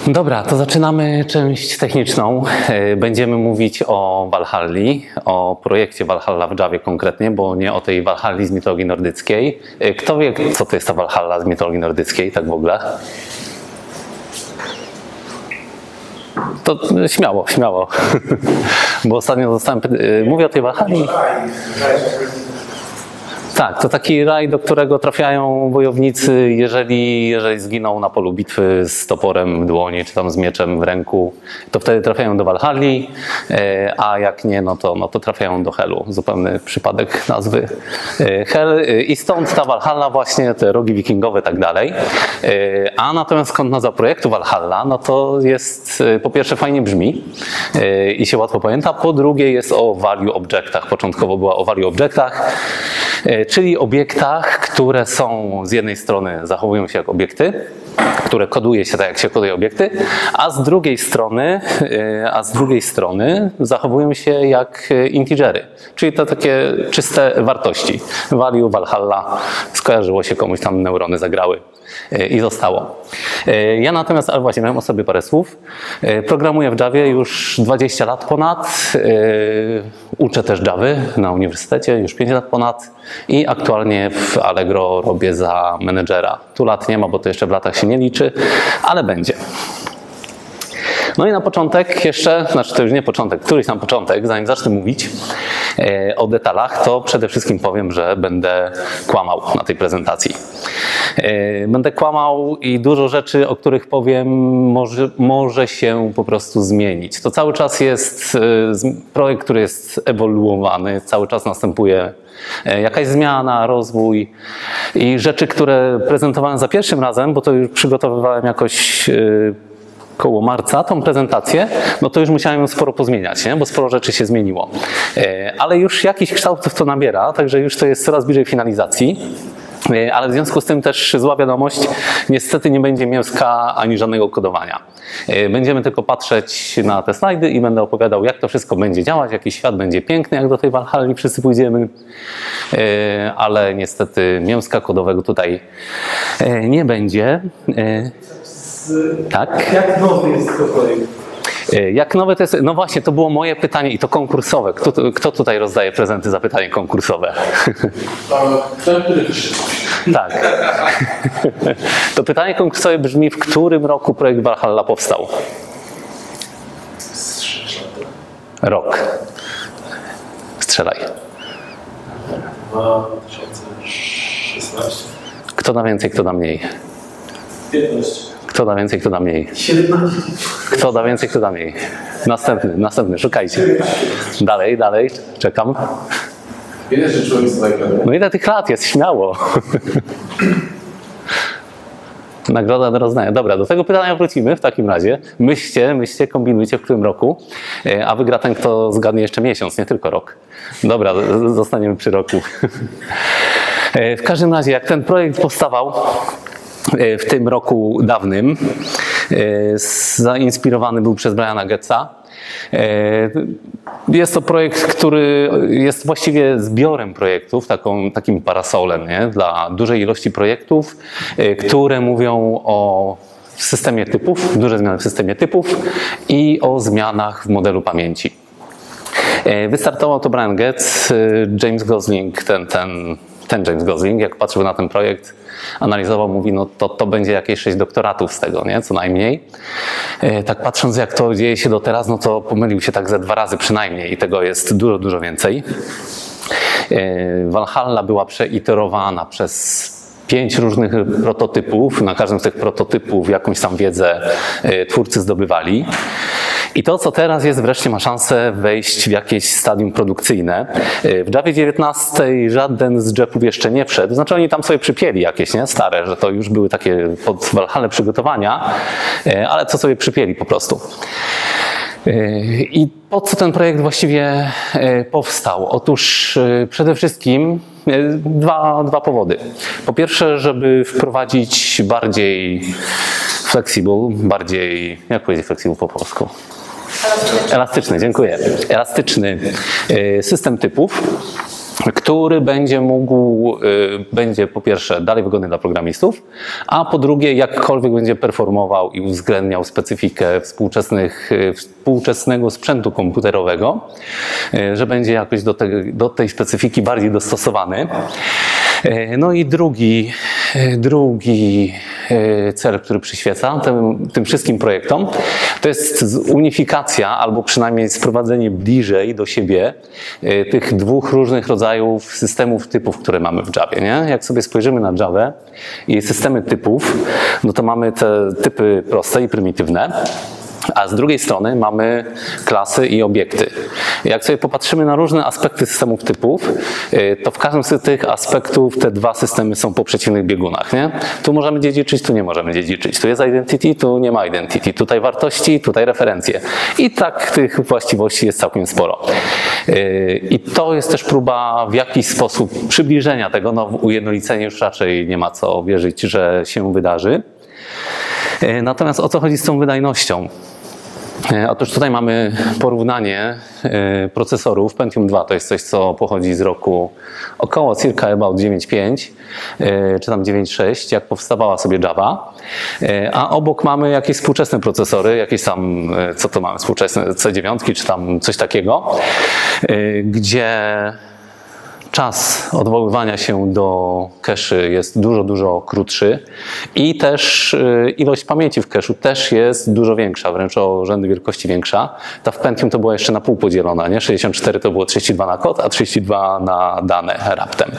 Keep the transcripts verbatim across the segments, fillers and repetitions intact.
Dobra, to zaczynamy część techniczną. Będziemy mówić o Valhalli, o projekcie Valhalla w Javie konkretnie, bo nie o tej Valhalli z mitologii nordyckiej. Kto wie, co to jest ta Valhalla z mitologii nordyckiej, tak w ogóle? To śmiało, śmiało. Bo ostatnio zostałem... Mówię o tej Valhalli. Tak, to taki raj, do którego trafiają wojownicy, jeżeli, jeżeli zginą na polu bitwy z toporem w dłoni, czy tam z mieczem w ręku, to wtedy trafiają do Valhalli, a jak nie, no to, no to trafiają do Hellu. Zupełny przypadek nazwy Hel. I stąd ta Valhalla właśnie, te rogi wikingowe i tak dalej. A natomiast skąd nazwa projektu Valhalla, no to jest, po pierwsze fajnie brzmi i się łatwo pamięta, po drugie jest o value objectach. Początkowo była o value objectach, czyli obiektach, które są z jednej strony zachowują się jak obiekty, które koduje się tak, jak się koduje obiekty, a z drugiej strony, a z drugiej strony zachowują się jak integery, czyli to takie czyste wartości. Value, Valhalla, skojarzyło się komuś, tam neurony zagrały i zostało. Ja natomiast, ale właśnie miałem o sobie parę słów. Programuję w Javie już dwadzieścia lat ponad. Uczę też Javy na uniwersytecie już pięć lat ponad i aktualnie w Allegro robię za menedżera. Tu lat nie ma, bo to jeszcze w latach się nie liczy, ale będzie. No i na początek jeszcze, znaczy to już nie początek, któryś tam początek, zanim zacznę mówić e, o detalach, to przede wszystkim powiem, że będę kłamał na tej prezentacji. E, będę kłamał i dużo rzeczy, o których powiem, może, może się po prostu zmienić. To cały czas jest e, projekt, który jest ewoluowany, cały czas następuje e, jakaś zmiana, rozwój i rzeczy, które prezentowałem za pierwszym razem, bo to już przygotowywałem jakoś e, koło marca tą prezentację, no to już musiałem ją sporo pozmieniać, nie? Bo sporo rzeczy się zmieniło. Ale już jakiś kształt to nabiera, także już to jest coraz bliżej finalizacji. Ale w związku z tym też zła wiadomość, niestety nie będzie mięska ani żadnego kodowania. Będziemy tylko patrzeć na te slajdy i będę opowiadał, jak to wszystko będzie działać, jaki świat będzie piękny, jak do tej Valhalli wszyscy pójdziemy. Ale niestety mięska kodowego tutaj nie będzie. Tak. Jak nowy jest to projekt? Jak nowe to jest? No właśnie, to było moje pytanie i to konkursowe. Kto, kto tutaj rozdaje prezenty za pytanie konkursowe? Ten, który wyszedł. Tak. To pytanie konkursowe brzmi, w którym roku projekt Valhalla powstał? Rok. Strzelaj. dwa tysiące szesnaście. Kto da więcej, kto da mniej? piętnaście. Kto da więcej, kto da mniej? siedemnaście. Kto da więcej, kto da mniej? Następny, następny, szukajcie. Dalej, dalej, czekam. Ile że człowiek z bajkami? No ile tych lat jest, śmiało. Nagroda do rozdania. Dobra, do tego pytania wrócimy w takim razie. Myślcie, myślcie, kombinujcie w którym roku, a wygra ten, kto zgadnie jeszcze miesiąc, nie tylko rok. Dobra, zostaniemy przy roku. W każdym razie, jak ten projekt powstawał w tym roku dawnym, zainspirowany był przez Briana Getza. Jest to projekt, który jest właściwie zbiorem projektów, taką, takim parasolem, nie? Dla dużej ilości projektów, które mówią o systemie typów, duże zmiany w systemie typów i o zmianach w modelu pamięci. Wystartował to Brian Getz, James Gosling, ten, ten, ten James Gosling, jak patrzył na ten projekt, analizował, mówi, no to, to będzie jakieś sześć doktoratów z tego, nie? Co najmniej. E, tak patrząc, jak to dzieje się do teraz, no to pomylił się tak ze dwa razy przynajmniej i tego jest dużo, dużo więcej. E, Valhalla była przeiterowana przez pięć różnych prototypów. Na każdym z tych prototypów jakąś tam wiedzę e, twórcy zdobywali. I to, co teraz jest, wreszcie ma szansę wejść w jakieś stadium produkcyjne. W Javie dziewiętnaście żaden z Jepów jeszcze nie wszedł. Znaczy oni tam sobie przypieli jakieś, nie? Stare, że to już były takie pod Valhallę przygotowania, ale co sobie przypieli po prostu. I po co ten projekt właściwie powstał? Otóż przede wszystkim dwa, dwa powody. Po pierwsze, żeby wprowadzić bardziej flexible, bardziej, jak powiedzieć flexible po polsku? Elastyczny, dziękuję. Elastyczny system typów. który będzie mógł, będzie po pierwsze dalej wygodny dla programistów, a po drugie jakkolwiek będzie performował i uwzględniał specyfikę współczesnych, współczesnego sprzętu komputerowego, że będzie jakoś do, te, do tej specyfiki bardziej dostosowany. No i drugi, drugi cel, który przyświeca tym, tym wszystkim projektom, to jest unifikacja albo przynajmniej sprowadzenie bliżej do siebie tych dwóch różnych rodzajów systemów typów, które mamy w Javie. Nie? Jak sobie spojrzymy na Javę i systemy typów, no to mamy te typy proste i prymitywne. A z drugiej strony mamy klasy i obiekty. Jak sobie popatrzymy na różne aspekty systemów typów, to w każdym z tych aspektów te dwa systemy są po przeciwnych biegunach. Nie? Tu możemy dziedziczyć, tu nie możemy dziedziczyć. Tu jest identity, tu nie ma identity. Tutaj wartości, tutaj referencje. I tak tych właściwości jest całkiem sporo. I to jest też próba w jakiś sposób przybliżenia tego. No, ujednolicenie już raczej nie ma co wierzyć, że się wydarzy. Natomiast o co chodzi z tą wydajnością? Otóż tutaj mamy porównanie procesorów. Pentium dwa to jest coś, co pochodzi z roku około circa about dziewięć pięć czy tam dziewięć sześć, jak powstawała sobie Java. A obok mamy jakieś współczesne procesory, jakieś tam, co to mamy, współczesne C dziewięć czy tam coś takiego, gdzie czas odwoływania się do cache'y jest dużo, dużo krótszy i też ilość pamięci w cache'u też jest dużo większa, wręcz o rzędy wielkości większa. Ta w Pentium to była jeszcze na pół podzielona, nie? sześćdziesiąt cztery to było trzydzieści dwa na kod, a trzydzieści dwa na dane raptem.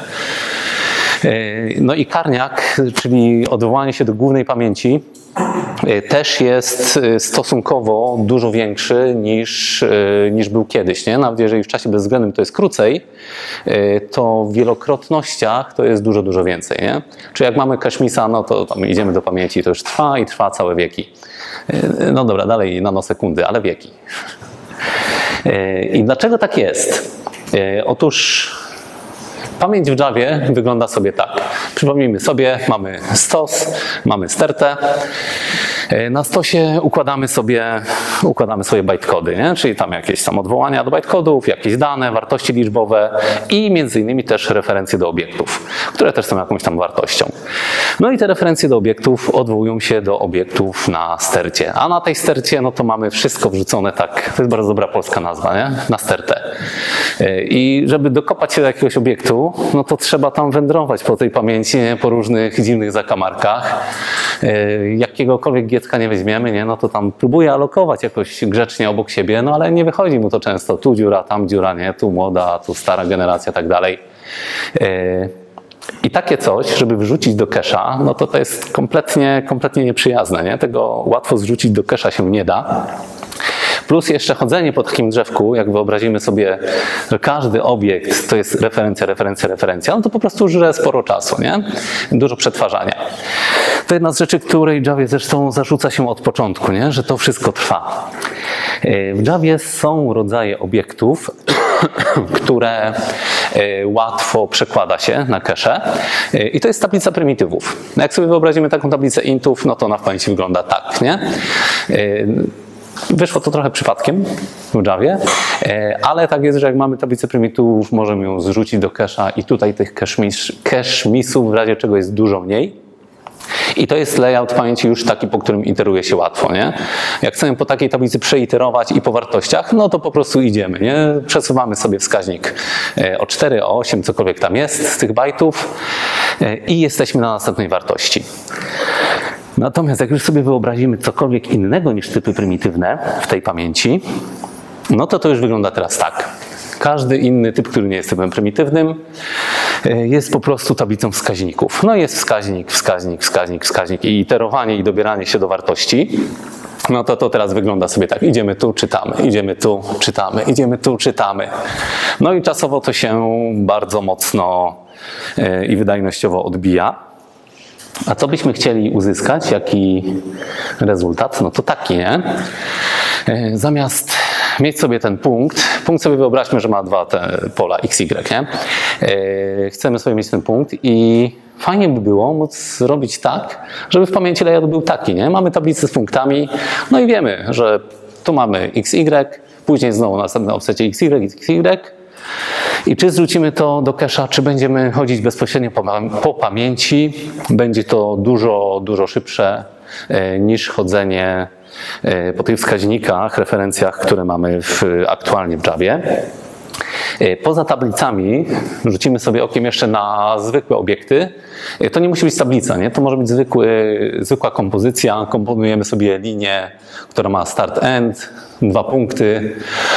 No i karniak, czyli odwołanie się do głównej pamięci, też jest stosunkowo dużo większy niż, niż był kiedyś. Nie? Nawet jeżeli w czasie bezwzględnym to jest krócej, to w wielokrotnościach to jest dużo, dużo więcej. Nie? Czyli jak mamy cache-missa, no to tam idziemy do pamięci, to już trwa i trwa całe wieki. No dobra, dalej nanosekundy, ale wieki. I dlaczego tak jest? Otóż pamięć w Javie wygląda sobie tak. Przypomnijmy sobie, mamy stos, mamy stertę. Na stosie układamy sobie, układamy sobie bytecody, nie? Czyli tam jakieś tam odwołania do bytekodów, jakieś dane, wartości liczbowe i między innymi też referencje do obiektów, które też są jakąś tam wartością. No i te referencje do obiektów odwołują się do obiektów na stercie. A na tej stercie no to mamy wszystko wrzucone tak, to jest bardzo dobra polska nazwa, nie? Na stertę. I żeby dokopać się do jakiegoś obiektu, no to trzeba tam wędrować po tej pamięci, nie? Po różnych dziwnych zakamarkach. Jakiegokolwiek gietka nie weźmiemy, nie? No to tam próbuje alokować jakoś grzecznie obok siebie, no ale nie wychodzi mu to często. Tu dziura, tam dziura, nie? Tu młoda, tu stara generacja, tak dalej. I takie coś, żeby wrzucić do cache'a, no to to jest kompletnie, kompletnie nieprzyjazne, nie? Tego łatwo zrzucić do cache'a się nie da. Plus jeszcze chodzenie po takim drzewku, jak wyobrazimy sobie, że każdy obiekt to jest referencja, referencja, referencja, no to po prostu żre sporo czasu, nie? Dużo przetwarzania. To jedna z rzeczy, której Javie zresztą zarzuca się od początku, nie? Że to wszystko trwa. W Javie są rodzaje obiektów, które łatwo przekłada się na cache i to jest tablica prymitywów. Jak sobie wyobrazimy taką tablicę intów, no to ona w pamięci wygląda tak, nie? Wyszło to trochę przypadkiem w Javie, ale tak jest, że jak mamy tablicę prymitywów, możemy ją zrzucić do cache'a i tutaj tych cache missów w razie czego jest dużo mniej. I to jest layout pamięci już taki, po którym iteruje się łatwo, nie? Jak chcemy po takiej tablicy przeiterować i po wartościach, no to po prostu idziemy, nie? Przesuwamy sobie wskaźnik o cztery, o osiem, cokolwiek tam jest z tych bajtów i jesteśmy na następnej wartości. Natomiast jak już sobie wyobrazimy cokolwiek innego niż typy prymitywne w tej pamięci, no to to już wygląda teraz tak. Każdy inny typ, który nie jest typem prymitywnym, jest po prostu tablicą wskaźników. No jest wskaźnik, wskaźnik, wskaźnik, wskaźnik i iterowanie i dobieranie się do wartości. No to to teraz wygląda sobie tak. Idziemy tu, czytamy, idziemy tu, czytamy, idziemy tu, czytamy. No i czasowo to się bardzo mocno i wydajnościowo odbija. A co byśmy chcieli uzyskać? Jaki rezultat? No to taki, nie? Zamiast mieć sobie ten punkt, punkt sobie wyobraźmy, że ma dwa te pola x, y, nie? Chcemy sobie mieć ten punkt i fajnie by było móc zrobić tak, żeby w pamięci layout był taki, nie? Mamy tablicę z punktami, no i wiemy, że tu mamy x, y, później znowu na następnym offsecie x, y, x, y. I czy zrzucimy to do cache'a, czy będziemy chodzić bezpośrednio po, po pamięci, będzie to dużo, dużo szybsze niż chodzenie po tych wskaźnikach, referencjach, które mamy w, aktualnie w Javie. Poza tablicami rzucimy sobie okiem jeszcze na zwykłe obiekty. To nie musi być tablica, nie? To może być zwykły, zwykła kompozycja. Komponujemy sobie linię, która ma start-end, dwa punkty.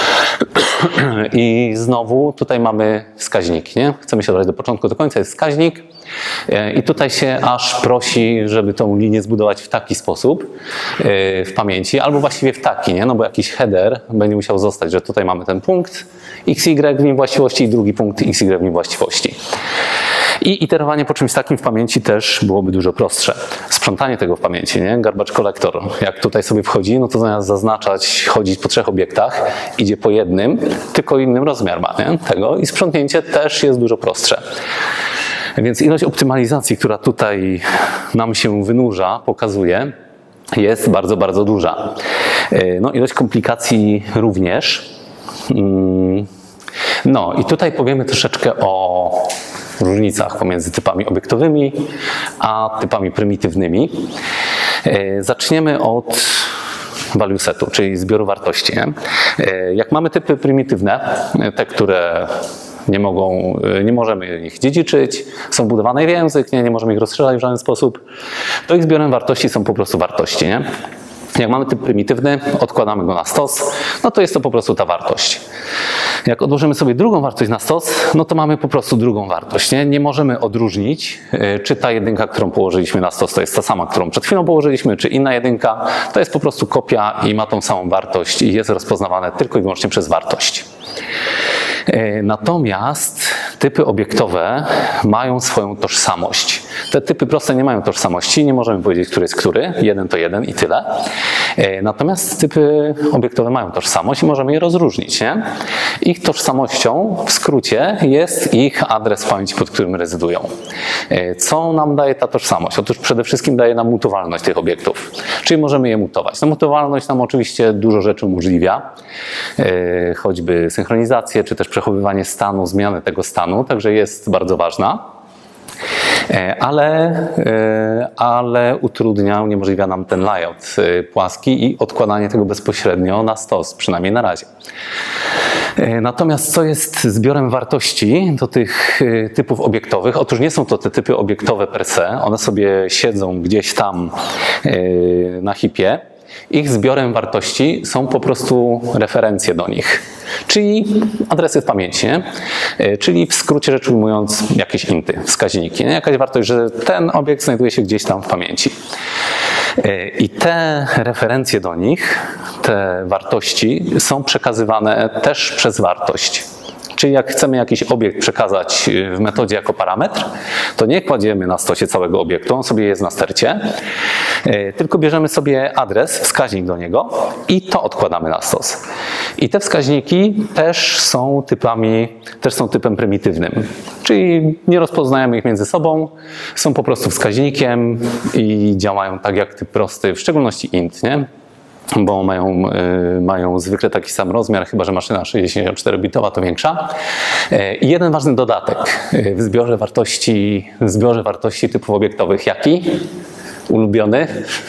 I znowu tutaj mamy wskaźnik, nie? Chcemy się dobrać do początku, do końca jest wskaźnik. I tutaj się aż prosi, żeby tą linię zbudować w taki sposób w pamięci, albo właściwie w taki, nie? No bo jakiś header będzie musiał zostać, że tutaj mamy ten punkt X Y w nim właściwości i drugi punkt X Y w nim właściwości. I iterowanie po czymś takim w pamięci też byłoby dużo prostsze. Sprzątanie tego w pamięci, nie? Garbage collector. Jak tutaj sobie wchodzi, no to zamiast zaznaczać, chodzić po trzech obiektach, idzie po jednym, tylko innym rozmiar ma, nie? Tego i sprzątnięcie też jest dużo prostsze. Więc ilość optymalizacji, która tutaj nam się wynurza, pokazuje, jest bardzo, bardzo duża. No, ilość komplikacji również. No i tutaj powiemy troszeczkę o różnicach pomiędzy typami obiektowymi a typami prymitywnymi. Zaczniemy od value setu, czyli zbioru wartości. Nie? Jak mamy typy prymitywne, te, które nie mogą, nie możemy ich dziedziczyć, są budowane w język, nie, nie możemy ich rozszerzać w żaden sposób, to ich zbiorem wartości są po prostu wartości. Nie? Jak mamy typ prymitywny, odkładamy go na stos, no to jest to po prostu ta wartość. Jak odłożymy sobie drugą wartość na stos, no to mamy po prostu drugą wartość. Nie, nie możemy odróżnić, czy ta jedynka, którą położyliśmy na stos, to jest ta sama, którą przed chwilą położyliśmy, czy inna jedynka. To jest po prostu kopia i ma tą samą wartość i jest rozpoznawane tylko i wyłącznie przez wartość. Natomiast typy obiektowe mają swoją tożsamość. Te typy proste nie mają tożsamości, nie możemy powiedzieć, który jest który, jeden to jeden i tyle. Natomiast typy obiektowe mają tożsamość i możemy je rozróżnić. Nie? Ich tożsamością w skrócie jest ich adres w pamięci, pod którym rezydują. Co nam daje ta tożsamość? Otóż przede wszystkim daje nam mutowalność tych obiektów, czyli możemy je mutować. No, mutowalność nam oczywiście dużo rzeczy umożliwia, choćby synchronizację, czy też przechowywanie stanu, zmiany tego stanu, także jest bardzo ważna. Ale, ale utrudnia, uniemożliwia nam ten layout płaski i odkładanie tego bezpośrednio na stos, przynajmniej na razie. Natomiast co jest zbiorem wartości do tych typów obiektowych? Otóż nie są to te typy obiektowe per se, one sobie siedzą gdzieś tam na hipie. Ich zbiorem wartości są po prostu referencje do nich, czyli adresy w pamięci, nie? Czyli w skrócie rzecz ujmując jakieś inty, wskaźniki, nie? Jakaś wartość, że ten obiekt znajduje się gdzieś tam w pamięci. I te referencje do nich, te wartości są przekazywane też przez wartość. Czyli jak chcemy jakiś obiekt przekazać w metodzie jako parametr, to nie kładziemy na stosie całego obiektu, on sobie jest na stercie, tylko bierzemy sobie adres, wskaźnik do niego i to odkładamy na stos. I te wskaźniki też są typami, też są typem prymitywnym. Czyli nie rozpoznajemy ich między sobą, są po prostu wskaźnikiem i działają tak jak typ prosty, w szczególności int, nie? Bo mają, y, mają zwykle taki sam rozmiar, chyba że maszyna sześćdziesiąt cztery bitowa to większa. Y, I jeden ważny dodatek y, w zbiorze wartości, w zbiorze wartości typów obiektowych. Jaki? Ulubiony?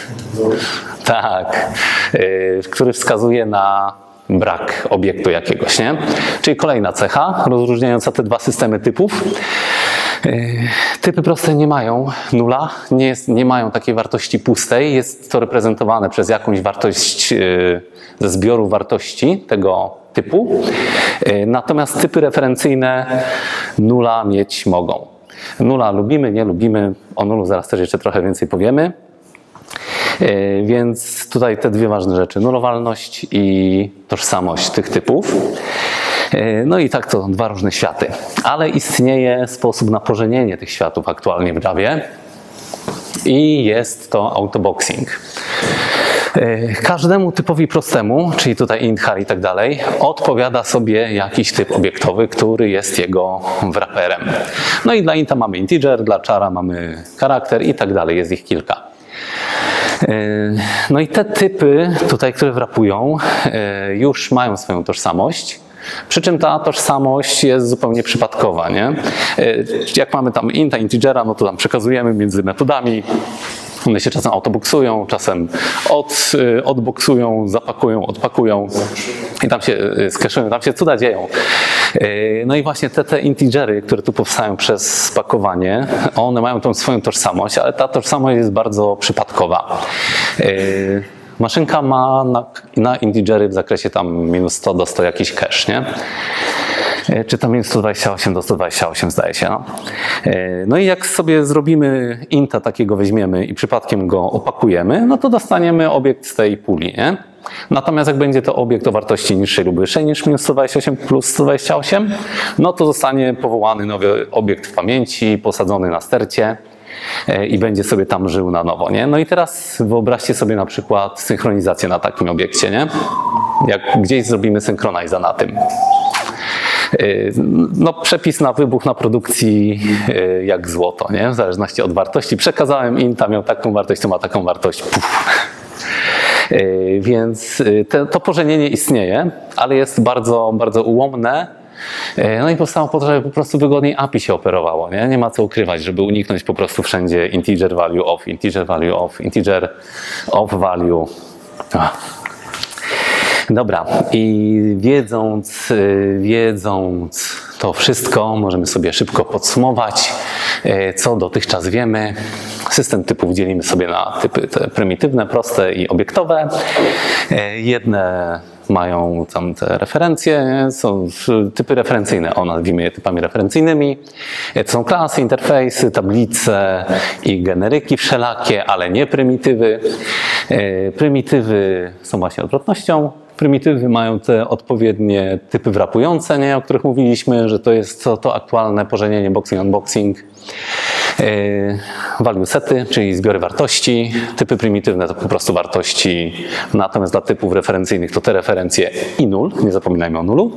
Tak. Y, który wskazuje na brak obiektu jakiegoś, nie? Czyli kolejna cecha rozróżniająca te dwa systemy typów. Typy proste nie mają nula, nie, jest, nie mają takiej wartości pustej, jest to reprezentowane przez jakąś wartość ze zbioru wartości tego typu, natomiast typy referencyjne nula mieć mogą. Nula lubimy, nie lubimy, o nulu zaraz też jeszcze trochę więcej powiemy. Więc tutaj te dwie ważne rzeczy, nulowalność i tożsamość tych typów. No i tak to dwa różne światy, ale istnieje sposób na pożenienie tych światów aktualnie w Javie i jest to autoboxing. Każdemu typowi prostemu, czyli tutaj int, char i tak dalej, odpowiada sobie jakiś typ obiektowy, który jest jego wraperem. No i dla inta mamy integer, dla chara mamy charakter i tak dalej, jest ich kilka. No i te typy tutaj, które wrapują, już mają swoją tożsamość. Przy czym ta tożsamość jest zupełnie przypadkowa, nie? Jak mamy tam inta, integera, no to tam przekazujemy między metodami. One się czasem autoboksują, czasem od, odboksują, zapakują, odpakują i tam się skeszują, tam się cuda dzieją. No i właśnie te, te integery, które tu powstają przez spakowanie, one mają tą swoją tożsamość, ale ta tożsamość jest bardzo przypadkowa. Maszynka ma na, na integery w zakresie tam minus sto do stu jakiś cache, nie? Czy tam minus sto dwadzieścia osiem do stu dwudziestu ośmiu zdaje się. No. no i jak sobie zrobimy inta takiego weźmiemy i przypadkiem go opakujemy, no to dostaniemy obiekt z tej puli, nie? Natomiast jak będzie to obiekt o wartości niższej lub wyższej niż minus sto dwadzieścia osiem plus sto dwadzieścia osiem, no to zostanie powołany nowy obiekt w pamięci, posadzony na stercie i będzie sobie tam żył na nowo, nie? No i teraz wyobraźcie sobie na przykład synchronizację na takim obiekcie, nie? Jak gdzieś zrobimy synchroniza na tym. No, przepis na wybuch na produkcji jak złoto, nie? W zależności od wartości. Przekazałem inta, miał taką wartość, to ma taką wartość. Puf. Więc te, to pożenienie istnieje, ale jest bardzo, bardzo ułomne. No i powstało po to, żeby po prostu wygodniej A P I się operowało. Nie, nie ma co ukrywać, żeby uniknąć po prostu wszędzie integer value of, integer value of, integer of value. Dobra, i wiedząc, wiedząc to wszystko, możemy sobie szybko podsumować, co dotychczas wiemy. System typów dzielimy sobie na typy te prymitywne, proste i obiektowe. Jedne mają tam te referencje, nie? Są typy referencyjne, o, nazwijmy je typami referencyjnymi. To są klasy, interfejsy, tablice i generyki wszelakie, ale nie prymitywy. Prymitywy są właśnie odwrotnością. Prymitywy mają te odpowiednie typy wrapujące, nie? O których mówiliśmy, że to jest to, to aktualne pożenienie boxing, unboxing. Value sety, czyli zbiory wartości. Typy prymitywne to po prostu wartości, natomiast dla typów referencyjnych to te referencje i null, nie zapominajmy o nulu.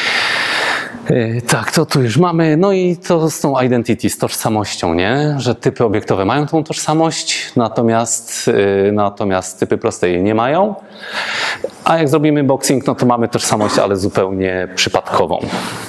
Tak, to tu już mamy. No i to z tą identity, z tożsamością, nie? Że typy obiektowe mają tą tożsamość, natomiast, natomiast typy proste jej nie mają. A jak zrobimy boxing, no to mamy tożsamość, ale zupełnie przypadkową.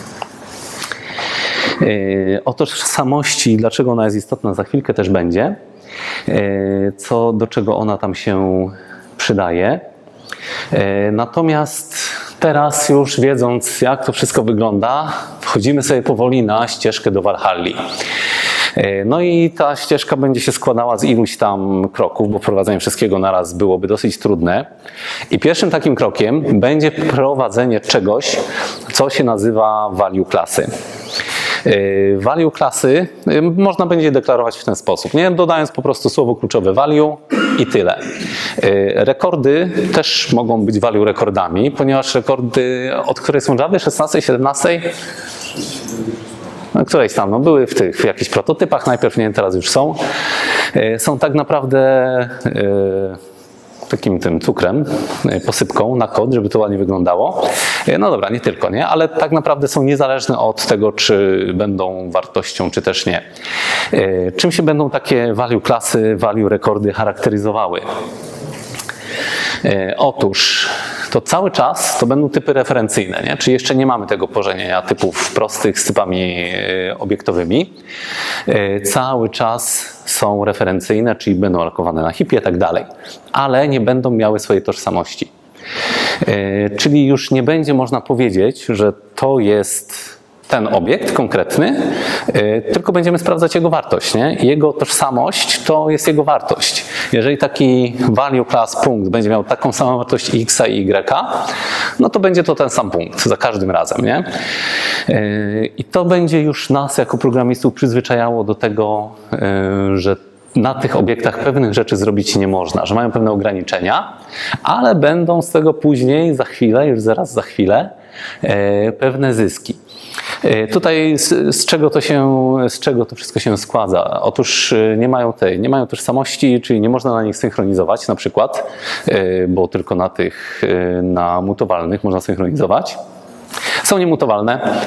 O tożsamości, dlaczego ona jest istotna, za chwilkę też będzie. Co, do czego ona tam się przydaje. Natomiast teraz już wiedząc, jak to wszystko wygląda, wchodzimy sobie powoli na ścieżkę do Walhalli. No i ta ścieżka będzie się składała z iluś tam kroków, bo wprowadzenie wszystkiego naraz byłoby dosyć trudne. I pierwszym takim krokiem będzie prowadzenie czegoś, co się nazywa value klasy. Value klasy można będzie deklarować w ten sposób, nie? Dodając po prostu słowo kluczowe value i tyle. Rekordy też mogą być value rekordami, ponieważ rekordy, od której są Java szesnastej, siedemnastej? No, którejś tam, no, były w tych w jakichś prototypach, najpierw nie wiem, teraz już są. Są tak naprawdę takim tym cukrem, posypką na kod, żeby to ładnie wyglądało. No dobra, nie tylko, nie? Ale tak naprawdę są niezależne od tego, czy będą wartością, czy też nie. Czym się będą takie value klasy, value rekordy charakteryzowały? Otóż to cały czas to będą typy referencyjne, nie? Czyli jeszcze nie mamy tego pożenienia typów prostych z typami obiektowymi. Cały czas są referencyjne, czyli będą alokowane na hipie i tak dalej, ale nie będą miały swojej tożsamości. Czyli już nie będzie można powiedzieć, że to jest ten obiekt konkretny, tylko będziemy sprawdzać jego wartość, nie? Jego tożsamość to jest jego wartość. Jeżeli taki value class punkt będzie miał taką samą wartość x i y, no to będzie to ten sam punkt za każdym razem, nie? I to będzie już nas jako programistów przyzwyczajało do tego, że na tych obiektach pewnych rzeczy zrobić nie można, że mają pewne ograniczenia, ale będą z tego później, za chwilę, już zaraz za chwilę, pewne zyski. Tutaj z, z, czego to się, z czego to wszystko się składa? Otóż nie mają tej, nie mają tożsamości, czyli nie można na nich synchronizować na przykład, bo tylko na tych na mutowalnych można synchronizować. Są niemutowalne.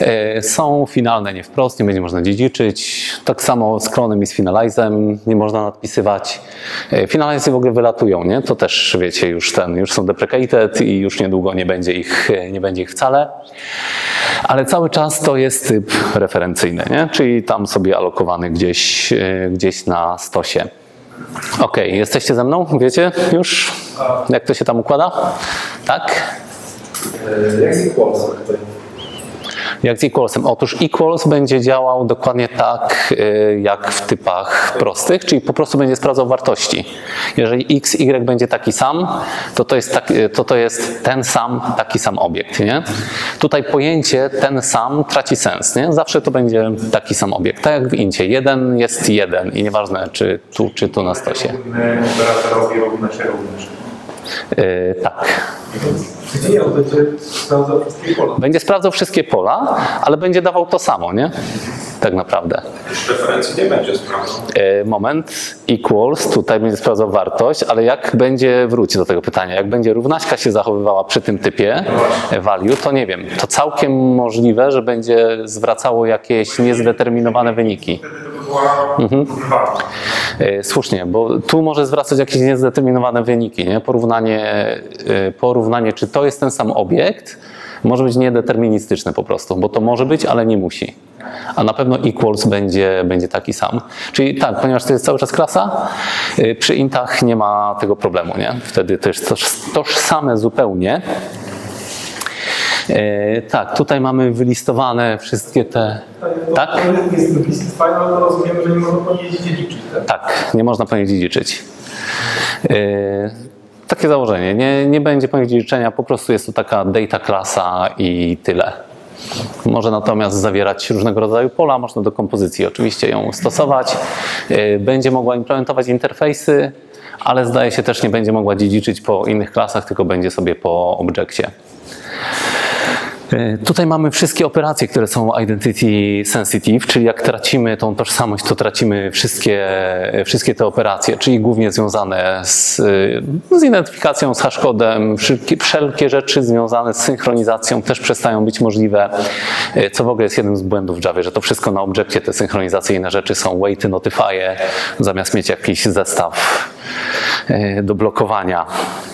Są finalne, nie wprost, nie będzie można dziedziczyć. Tak samo z klonem i z finalizem nie można nadpisywać. Finalizy w ogóle wylatują, nie? To też wiecie, już ten, już są deprecated i już niedługo nie będzie ich, nie będzie ich wcale. Ale cały czas to jest typ referencyjny, nie? Czyli tam sobie alokowany gdzieś, gdzieś na stosie. Ok, jesteście ze mną? Wiecie już, jak to się tam układa? Tak? Jak z equalsem tutaj? Jak z equalsem? Otóż equals będzie działał dokładnie tak, jak w typach prostych, czyli po prostu będzie sprawdzał wartości. Jeżeli x, y będzie taki sam, to to jest, taki, to to jest ten sam, taki sam obiekt. Nie? Tutaj pojęcie ten sam traci sens. Nie? Zawsze to będzie taki sam obiekt. Tak jak w incie. Jeden jest jeden i nieważne czy tu, czy tu na stosie. Operatorowi równa się równa. Yy, tak. Nie, on będzie sprawdzał wszystkie pola. Będzie sprawdzał wszystkie pola, ale będzie dawał to samo, nie? Tak naprawdę. Już referencji nie będzie sprawdzał. Yy, moment, equals, tutaj będzie sprawdzał wartość, ale jak będzie, wróci do tego pytania, jak będzie równaśka się zachowywała przy tym typie value, to nie wiem. To całkiem możliwe, że będzie zwracało jakieś niezdeterminowane wyniki. Mhm. Yy, słusznie, bo tu może zwracać jakieś niezdeterminowane wyniki, nie? Porównanie, yy, porównanie, czy to jest ten sam obiekt, może być niedeterministyczne po prostu, bo to może być, ale nie musi. A na pewno equals będzie, będzie taki sam. Czyli tak, ponieważ to jest cały czas klasa, yy, przy intach nie ma tego problemu, nie? Wtedy to jest toż, tożsame zupełnie. Yy, tak, tutaj mamy wylistowane wszystkie te... Tak? Jest implicit file, ale rozumiem, że nie można po niej dziedziczyć, tak? Tak, nie można po niej dziedziczyć. Yy, takie założenie. Nie, nie będzie po niej dziedziczenia, po prostu jest to taka data klasa i tyle. Może natomiast zawierać różnego rodzaju pola, można do kompozycji oczywiście ją stosować. Yy, będzie mogła implementować interfejsy, ale zdaje się też nie będzie mogła dziedziczyć po innych klasach, tylko będzie sobie po obiekcie. Tutaj mamy wszystkie operacje, które są identity sensitive, czyli jak tracimy tą tożsamość, to tracimy wszystkie, wszystkie te operacje, czyli głównie związane z, z identyfikacją, z hashcodem, wszelkie, wszelkie rzeczy związane z synchronizacją też przestają być możliwe, co w ogóle jest jednym z błędów w Javie, że to wszystko na obiekcie, te synchronizacyjne rzeczy są waity, notify, zamiast mieć jakiś zestaw do blokowania.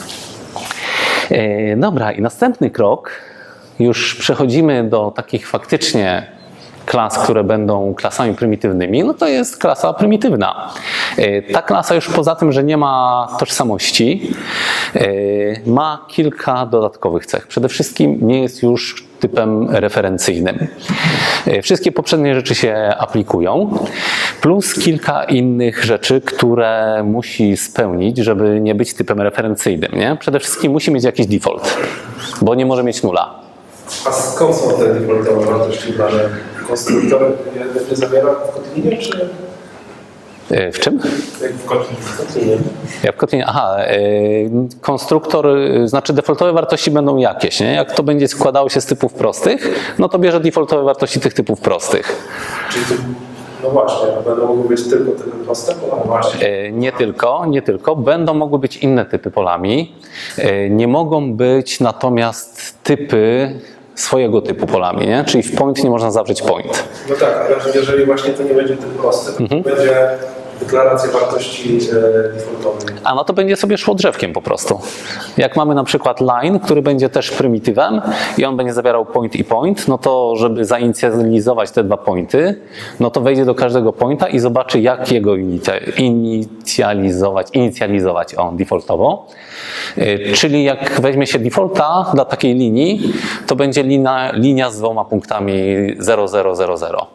Dobra, i następny krok. Już przechodzimy do takich faktycznie klas, które będą klasami prymitywnymi, no to jest klasa prymitywna. Ta klasa już poza tym, że nie ma tożsamości, ma kilka dodatkowych cech. Przede wszystkim nie jest już typem referencyjnym. Wszystkie poprzednie rzeczy się aplikują, plus kilka innych rzeczy, które musi spełnić, żeby nie być typem referencyjnym. Nie? Przede wszystkim musi mieć jakiś default, bo nie może mieć nula. A skąd są te defaultowe wartości brane? Konstruktor nie zawiera w Kotlinie, czy? W czym? Jak w Kotlinie. Jak w Kotlinie, aha, konstruktor, znaczy defaultowe wartości będą jakieś, nie? Jak to będzie składało się z typów prostych, no to bierze defaultowe wartości tych typów prostych. Czyli to, no właśnie, a będą mogły być tylko typy proste? No właśnie. Nie tylko, nie tylko. Będą mogły być inne typy polami. Nie mogą być natomiast typy swojego typu polami, nie? Czyli w point nie można zawrzeć point. No tak, ale jeżeli właśnie to nie będzie typ prosty, to mhm. będzie deklaracja wartości e, defaultowej. A no to będzie sobie szło drzewkiem po prostu. Jak mamy na przykład line, który będzie też prymitywem i on będzie zawierał point i point, no to żeby zainicjalizować te dwa pointy, no to wejdzie do każdego pointa i zobaczy, jak jego inicjalizować, inicjalizować on defaultowo. Czyli jak weźmie się defaulta dla takiej linii, to będzie linia, linia z dwoma punktami zero zero zero zero.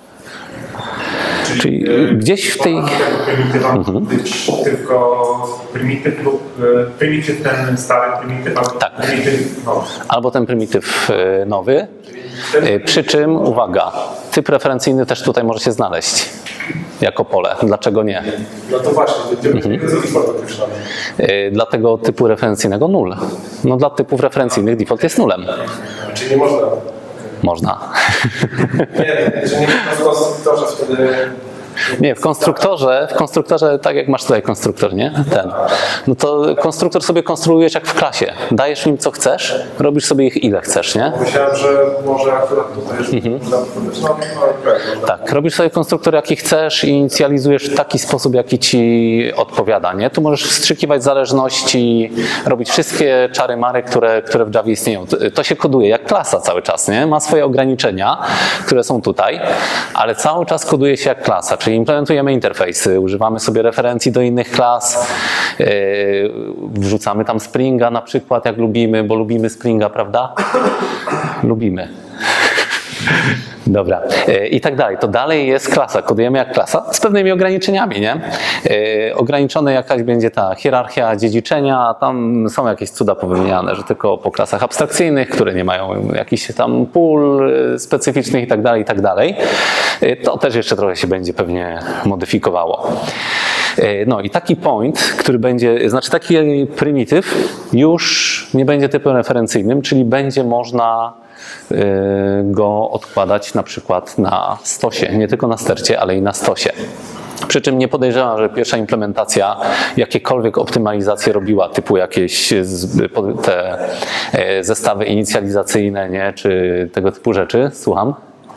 Czyli, Czyli gdzieś w tej... Prymitywa mhm. być tylko prymityw lub prymityw ten stary prymityw, albo tak. prymityw nowy. Albo ten prymityw nowy. Przy czym, uwaga, typ referencyjny też tutaj może się znaleźć jako pole. Dlaczego nie? No to właśnie, typ mhm. default określony. Dlatego typu referencyjnego null. No dla typów referencyjnych default jest nulem. Czyli nie można? Można. Nie, że nie można w konstruktorze wtedy Nie, w konstruktorze, w konstruktorze, tak jak masz tutaj konstruktor, nie? Ten. No to konstruktor sobie konstruujesz jak w klasie. Dajesz im co chcesz, robisz sobie ich ile chcesz, nie? Myślałem, że może akurat tutaj już mhm. no, no, tak, robisz sobie konstruktor jaki chcesz i inicjalizujesz w taki sposób, jaki ci odpowiada, nie? Tu możesz wstrzykiwać zależności, robić wszystkie czary mary, które, które w Javie istnieją. To się koduje jak klasa cały czas, nie? Ma swoje ograniczenia, które są tutaj, ale cały czas koduje się jak klasa, czyli implementujemy interfejsy, używamy sobie referencji do innych klas, yy, wrzucamy tam Springa na przykład, jak lubimy, bo lubimy Springa, prawda? Lubimy. Dobra. I tak dalej. To dalej jest klasa. Kodujemy jak klasa z pewnymi ograniczeniami, nie? Yy, ograniczone jakaś będzie ta hierarchia dziedziczenia, a tam są jakieś cuda powymieniane, że tylko po klasach abstrakcyjnych, które nie mają jakichś tam pól specyficznych i tak dalej, i tak dalej. Yy, to też jeszcze trochę się będzie pewnie modyfikowało. No i taki point, który będzie, znaczy taki prymityw już nie będzie typem referencyjnym, czyli będzie można go odkładać na przykład na stosie, nie tylko na stercie, ale i na stosie. Przy czym nie podejrzewam, że pierwsza implementacja jakiekolwiek optymalizacje robiła, typu jakieś te zestawy inicjalizacyjne, nie, czy tego typu rzeczy. Słucham?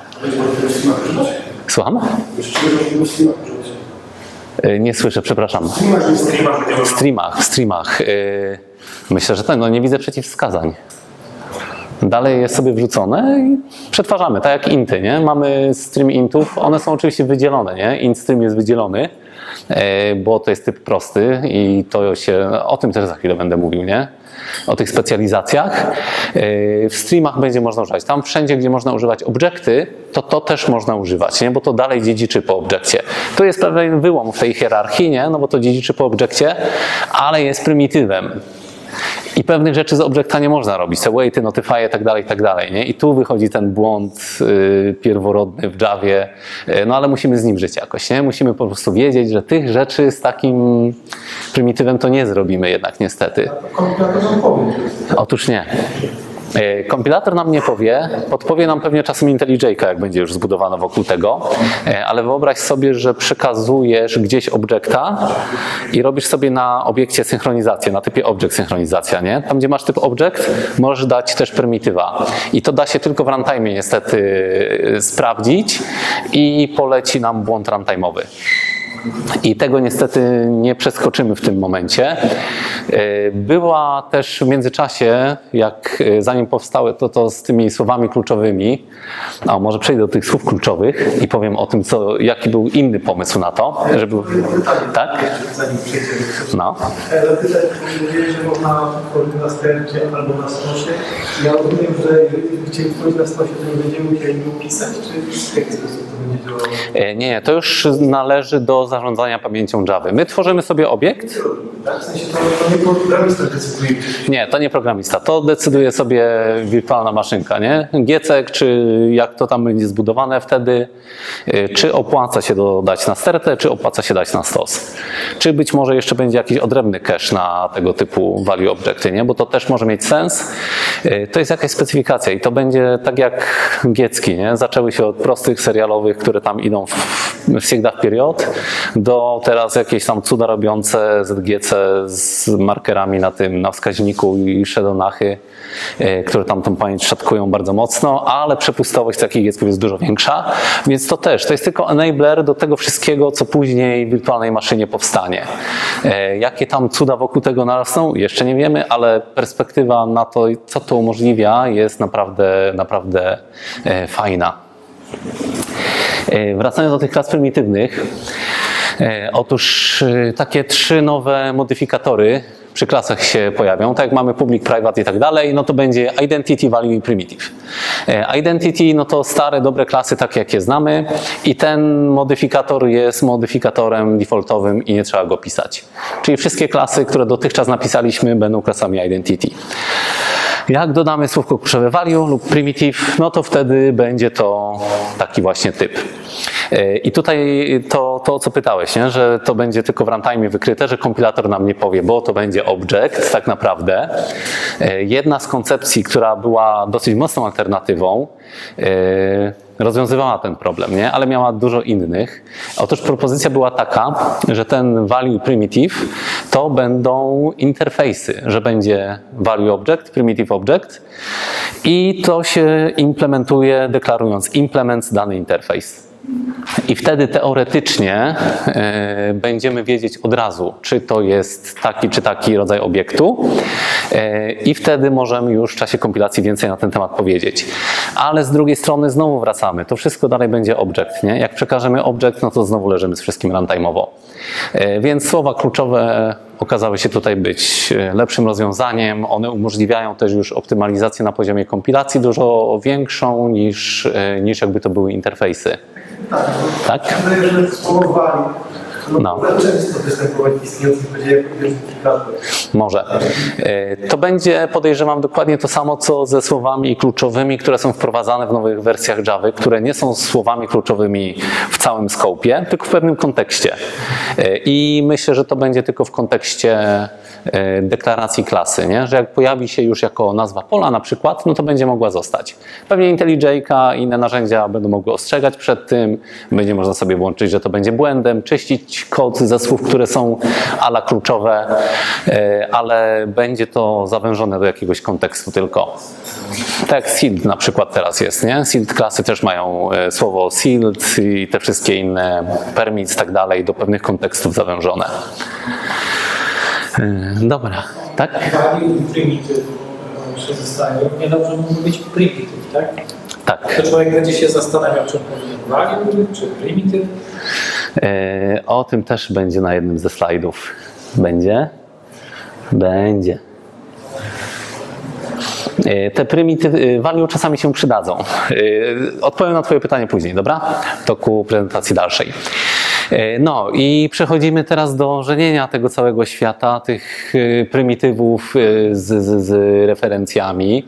Słucham? Nie słyszę, przepraszam. W streamach, w streamach. Myślę, że tak, no nie widzę przeciwwskazań. Dalej jest sobie wrzucone i przetwarzamy, tak jak inty, nie? Mamy stream intów, one są oczywiście wydzielone, nie? Int stream jest wydzielony, bo to jest typ prosty i to się, o tym też za chwilę będę mówił, nie? O tych specjalizacjach. W streamach będzie można używać. Tam wszędzie, gdzie można używać obiekty, to to też można używać, nie? Bo to dalej dziedziczy po obiekcie. Tu jest pewien wyłom w tej hierarchii, nie? No bo to dziedziczy po obiekcie, ale jest prymitywem. I pewnych rzeczy z obiekta nie można robić, te waity, notify i tak dalej, i tak dalej, nie? I tu wychodzi ten błąd y, pierworodny w Javie, y, no ale musimy z nim żyć jakoś, nie? Musimy po prostu wiedzieć, że tych rzeczy z takim prymitywem to nie zrobimy jednak niestety. Kompilator nam powie. Otóż nie. Kompilator nam nie powie, podpowie nam pewnie czasem IntelliJ'ka, jak będzie już zbudowana wokół tego, ale wyobraź sobie, że przekazujesz gdzieś obiekta i robisz sobie na obiekcie synchronizację, na typie object synchronizacja, nie? Tam, gdzie masz typ object, możesz dać też prymitywa i to da się tylko w runtime niestety sprawdzić i poleci nam błąd runtime'owy. I tego niestety nie przeskoczymy w tym momencie. Była też w międzyczasie, jak zanim powstały to, to z tymi słowami kluczowymi, a może przejdę do tych słów kluczowych i powiem o tym, co, jaki był inny pomysł na to, żeby... Tak? No. Ale pytać, mówili, że można tworzyć na stercie albo na stosie. Ja rozumiem, że jeżeli chcieli tworzyć na stosie, to nie będziemy musieli go pisać, czy w jaki sposób to będzie działało? Nie, to już należy do zarządzania pamięcią Javy. My tworzymy sobie obiekt. Tak, w sensie to, to nie programista decyduje. Nie, to nie programista. To decyduje sobie wirtualna maszynka, nie? Giecek, czy jak to tam będzie zbudowane wtedy, czy opłaca się dodać na stertę, czy opłaca się dać na stos. Czy być może jeszcze będzie jakiś odrębny cache na tego typu value objecty, nie? Bo to też może mieć sens. To jest jakaś specyfikacja i to będzie tak jak giecki, nie? Zaczęły się od prostych serialowych, które tam idą w, всегда w period, do teraz jakieś tam cuda robiące Z G C z markerami na tym, na wskaźniku i shadow'nachy, które tam tą pamięć szatkują bardzo mocno, ale przepustowość takich giecków jest dużo większa, więc to też, to jest tylko enabler do tego wszystkiego, co później w wirtualnej maszynie powstanie. Jakie tam cuda wokół tego narosną, jeszcze nie wiemy, ale perspektywa na to, co to umożliwia, jest naprawdę, naprawdę fajna. Wracając do tych klas prymitywnych, otóż takie trzy nowe modyfikatory przy klasach się pojawią, tak jak mamy public, private i tak dalej, no to będzie identity, value i primitive. Identity, no to stare, dobre klasy, takie jakie znamy i ten modyfikator jest modyfikatorem defaultowym i nie trzeba go pisać. Czyli wszystkie klasy, które dotychczas napisaliśmy, będą klasami identity. Jak dodamy słówko kluczowe value lub primitive, no to wtedy będzie to taki właśnie typ. I tutaj to, to o co pytałeś, nie? Że to będzie tylko w runtime wykryte, że kompilator nam nie powie, bo to będzie object tak naprawdę. Jedna z koncepcji, która była dosyć mocną alternatywą, rozwiązywała ten problem, nie? Ale miała dużo innych. Otóż propozycja była taka, że ten value primitive to będą interfejsy, że będzie value object, primitive object i to się implementuje deklarując implement dany interfejs. I wtedy teoretycznie e, będziemy wiedzieć od razu, czy to jest taki czy taki rodzaj obiektu e, i wtedy możemy już w czasie kompilacji więcej na ten temat powiedzieć. Ale z drugiej strony znowu wracamy, to wszystko dalej będzie object, nie? Jak przekażemy object, no to znowu leżymy z wszystkim runtime'owo. E, więc słowa kluczowe okazały się tutaj być lepszym rozwiązaniem. One umożliwiają też już optymalizację na poziomie kompilacji dużo większą niż, niż jakby to były interfejsy. Tak? Tak? Wydaje, że słowowali. No, No. często występować w istniejących podziejach identyfikatorów. Może. To będzie, podejrzewam, dokładnie to samo, co ze słowami kluczowymi, które są wprowadzane w nowych wersjach Java, które nie są słowami kluczowymi w całym skopie, tylko w pewnym kontekście. I myślę, że to będzie tylko w kontekście deklaracji klasy, nie? Że jak pojawi się już jako nazwa pola na przykład, no to będzie mogła zostać. Pewnie IntelliJ'ka i inne narzędzia będą mogły ostrzegać przed tym, będzie można sobie włączyć, że to będzie błędem, czyścić kod ze słów, które są ala kluczowe, ale będzie to zawężone do jakiegoś kontekstu tylko. Tak jak sealed na przykład teraz jest, nie? Sealed klasy też mają słowo sealed i te wszystkie inne permits i tak dalej do pewnych kontekstów zawężone. Dobra, tak? Value i primitive się zostają. Nie dobrze mógł być primitive, tak? Tak. To człowiek będzie się zastanawiał, czy powinien value, czy primitive. E, o tym też będzie na jednym ze slajdów. Będzie? Będzie. E, te primitive value czasami się przydadzą. E, odpowiem na twoje pytanie później, dobra? W toku prezentacji dalszej. No i przechodzimy teraz do żenienia tego całego świata, tych prymitywów z, z, z referencjami.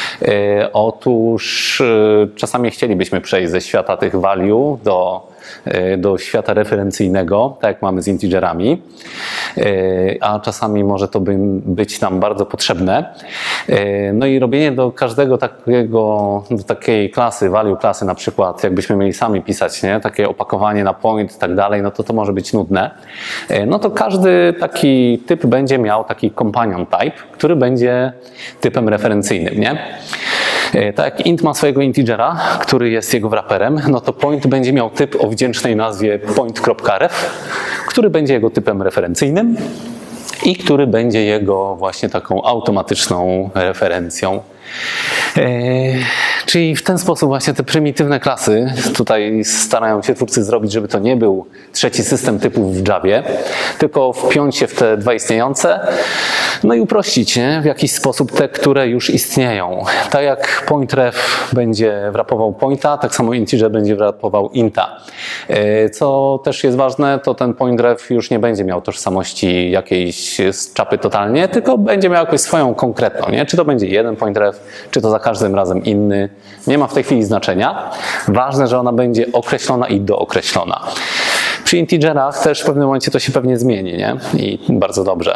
Otóż czasami chcielibyśmy przejść ze świata tych value do, do świata referencyjnego, tak jak mamy z integerami, a czasami może to by być nam bardzo potrzebne. No i robienie do każdego takiego, do takiej klasy, value klasy na przykład, jakbyśmy mieli sami pisać, nie? Takie opakowanie na point i tak dalej, no to to może być nudne. No to każdy taki typ będzie miał taki companion type, który będzie typem referencyjnym, nie? Tak jak int ma swojego integera, który jest jego wraperem, no to point będzie miał typ o wdzięcznej nazwie point.ref, który będzie jego typem referencyjnym i który będzie jego właśnie taką automatyczną referencją. Eee, czyli w ten sposób właśnie te prymitywne klasy tutaj starają się twórcy zrobić, żeby to nie był trzeci system typów w Javie, tylko wpiąć się w te dwa istniejące, no i uprościć, nie? W jakiś sposób te, które już istnieją. Tak jak pointRef będzie wrapował pointa, tak samo integer będzie wrapował inta. Eee, co też jest ważne, to ten pointRef już nie będzie miał tożsamości jakiejś z czapy totalnie, tylko będzie miał jakąś swoją konkretną, nie? Czy to będzie jeden pointRef, czy to za każdym razem inny, nie ma w tej chwili znaczenia. Ważne, że ona będzie określona i dookreślona. Przy integerach też w pewnym momencie to się pewnie zmieni, nie? I bardzo dobrze.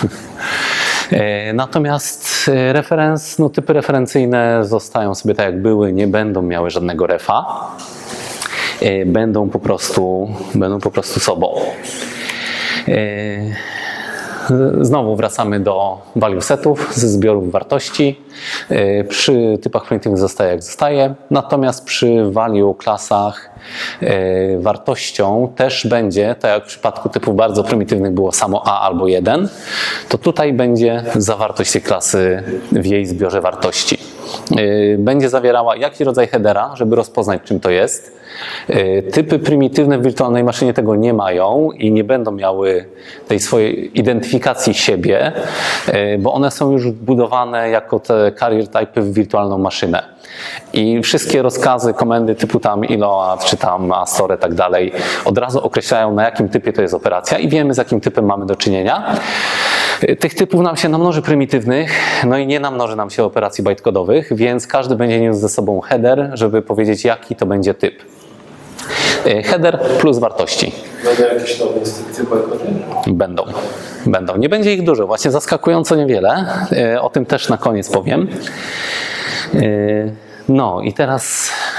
Natomiast referenc, no typy referencyjne zostają sobie tak jak były, nie będą miały żadnego refa. Będą po prostu, będą po prostu sobą. Znowu wracamy do value setów ze zbiorów wartości. Przy typach prymitywnych zostaje jak zostaje, natomiast przy value klasach wartością też będzie, tak jak w przypadku typów bardzo prymitywnych było samo a albo jeden, to tutaj będzie zawartość tej klasy w jej zbiorze wartości. Będzie zawierała jaki rodzaj headera, żeby rozpoznać czym to jest. Typy prymitywne w wirtualnej maszynie tego nie mają i nie będą miały tej swojej identyfikacji siebie, bo one są już wbudowane jako te carrier typy w wirtualną maszynę. I wszystkie rozkazy, komendy typu tam iload, czy tam astore, tak dalej, od razu określają, na jakim typie to jest operacja i wiemy, z jakim typem mamy do czynienia. Tych typów nam się namnoży prymitywnych, no i nie namnoży nam się operacji bytecodowych, więc każdy będzie niósł ze sobą header, żeby powiedzieć, jaki to będzie typ. Header plus wartości. Będą jakieś nowe instrukcje bytecodowe? Będą. Będą. Nie będzie ich dużo, właśnie zaskakująco niewiele. O tym też na koniec powiem. No i teraz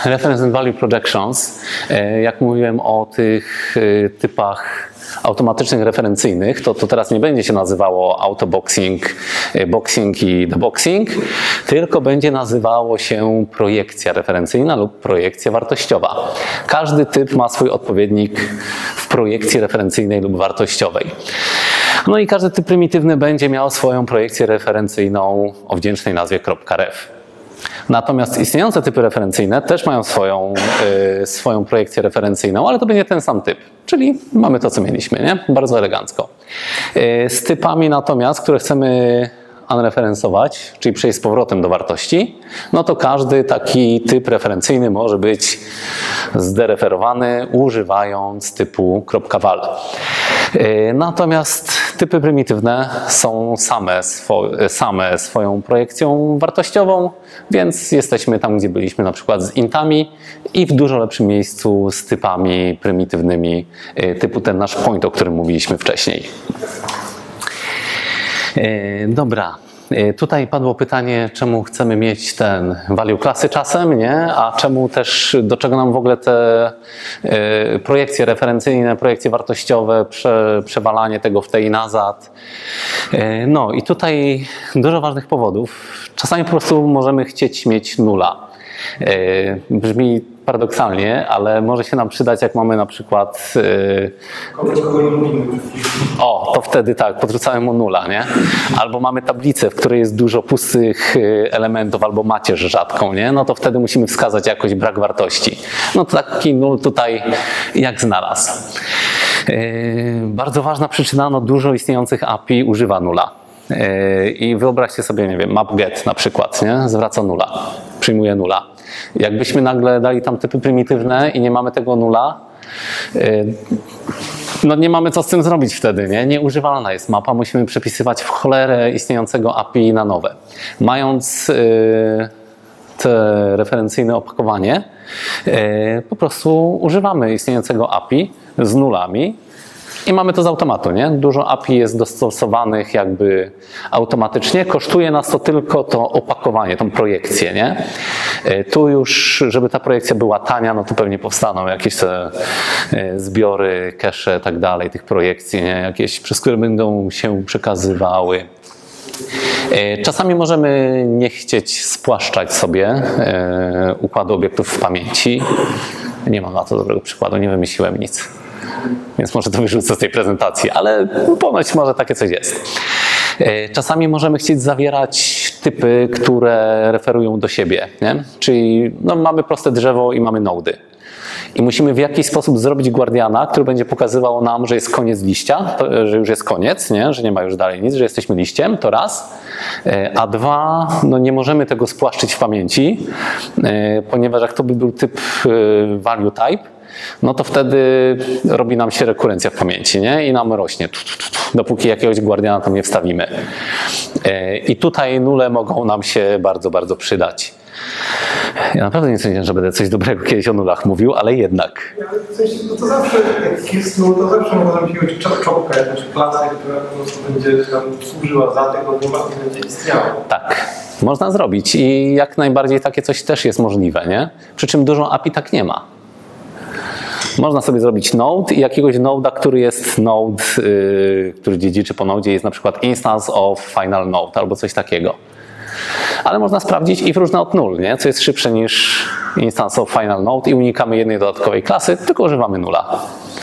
Reference and Value Projections, jak mówiłem o tych typach automatycznych referencyjnych, to, to teraz nie będzie się nazywało autoboxing, boxing i deboxing, tylko będzie nazywało się projekcja referencyjna lub projekcja wartościowa. Każdy typ ma swój odpowiednik w projekcji referencyjnej lub wartościowej. No i każdy typ prymitywny będzie miał swoją projekcję referencyjną o wdzięcznej nazwie .ref. Natomiast istniejące typy referencyjne też mają swoją, y, swoją projekcję referencyjną, ale to będzie ten sam typ, czyli mamy to, co mieliśmy, nie? Bardzo elegancko. Y, z typami natomiast, które chcemy unreferensować, czyli przejść z powrotem do wartości, no to każdy taki typ referencyjny może być zdereferowany używając typu .val. Natomiast typy prymitywne są same, swo, same swoją projekcją wartościową, więc jesteśmy tam, gdzie byliśmy na przykład z intami i w dużo lepszym miejscu z typami prymitywnymi typu ten nasz point, o którym mówiliśmy wcześniej. Dobra, tutaj padło pytanie, czemu chcemy mieć ten value klasy czasem, nie? A czemu też, do czego nam w ogóle te projekcje referencyjne, projekcje wartościowe, prze, przewalanie tego w tej nazad. No i tutaj dużo ważnych powodów. Czasami po prostu możemy chcieć mieć nula. Brzmi paradoksalnie, ale może się nam przydać, jak mamy na przykład Kogoś, kogo nie lubimy. o, to wtedy tak, podrzucamy mu nula, nie? Albo mamy tablicę, w której jest dużo pustych elementów, albo macierz rzadką, nie? No to wtedy musimy wskazać jakoś brak wartości. No to taki nul tutaj jak znalazł. Yy, bardzo ważna przyczyna, no dużo istniejących A P I używa nula. Yy, I wyobraźcie sobie, nie wiem, map-get na przykład, nie? Zwraca nula, przyjmuje nula. Jakbyśmy nagle dali tam typy prymitywne i nie mamy tego nula, yy, no nie mamy co z tym zrobić wtedy, nie? Nieużywalna jest mapa, musimy przepisywać w cholerę istniejącego A P I na nowe. Mając yy, te referencyjne opakowanie, yy, po prostu używamy istniejącego A P I z nulami i mamy to z automatu, nie? Dużo A P I jest dostosowanych jakby automatycznie, kosztuje nas to tylko to opakowanie, tą projekcję, nie? Tu już, żeby ta projekcja była tania, no to pewnie powstaną jakieś te zbiory, cache, tak dalej, tych projekcji, nie? Jakieś, przez które będą się przekazywały. Czasami możemy nie chcieć spłaszczać sobie układu obiektów w pamięci. Nie mam na to dobrego przykładu, nie wymyśliłem nic. Więc może to wyrzucę z tej prezentacji, ale ponoć może takie coś jest. Czasami możemy chcieć zawierać typy, które referują do siebie, nie? Czyli no, mamy proste drzewo i mamy nody. I musimy w jakiś sposób zrobić guardiana, który będzie pokazywał nam, że jest koniec liścia, to, że już jest koniec, nie? Że nie ma już dalej nic, że jesteśmy liściem, to raz. A dwa, no nie możemy tego spłaszczyć w pamięci, ponieważ jak to by był typ value type, no to wtedy robi nam się rekurencja w pamięci, nie? I nam rośnie, dopóki jakiegoś guardiana tam nie wstawimy. I tutaj nule mogą nam się bardzo, bardzo przydać. Ja naprawdę nie sądzę, że będę coś dobrego kiedyś o nulach mówił, ale jednak. W sensie, no to zawsze, jak jest nul, to zawsze można mieć czopkę, jakąś klasę, która po prostu będzie tam służyła za tego nula i będzie istniała. Tak, można zrobić i jak najbardziej takie coś też jest możliwe, nie? Przy czym dużo A P I tak nie ma. Można sobie zrobić node i jakiegoś node'a, który jest node, yy, który dziedziczy po nodzie, jest na przykład instance of final node albo coś takiego. Ale można sprawdzić if różne od nul, nie? Co jest szybsze niż instance of final node i unikamy jednej dodatkowej klasy, tylko używamy nula,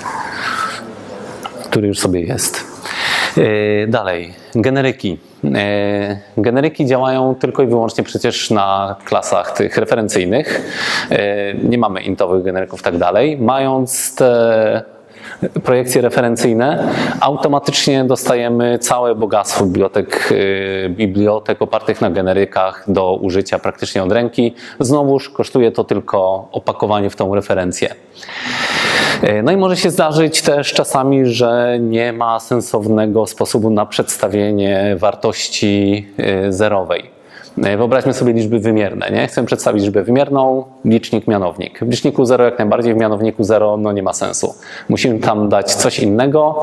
który już sobie jest. Yy, dalej, generyki. Yy, generyki działają tylko i wyłącznie przecież na klasach tych referencyjnych. Yy, nie mamy intowych generyków i tak dalej. Mając te projekcje referencyjne, automatycznie dostajemy całe bogactwo bibliotek, yy, bibliotek opartych na generykach do użycia praktycznie od ręki. Znowuż kosztuje to tylko opakowanie w tą referencję. No i może się zdarzyć też czasami, że nie ma sensownego sposobu na przedstawienie wartości zerowej. Wyobraźmy sobie liczby wymierne, nie? Chcemy przedstawić liczbę wymierną, licznik, mianownik. W liczniku zero jak najbardziej, w mianowniku zero no nie ma sensu. Musimy tam dać coś innego,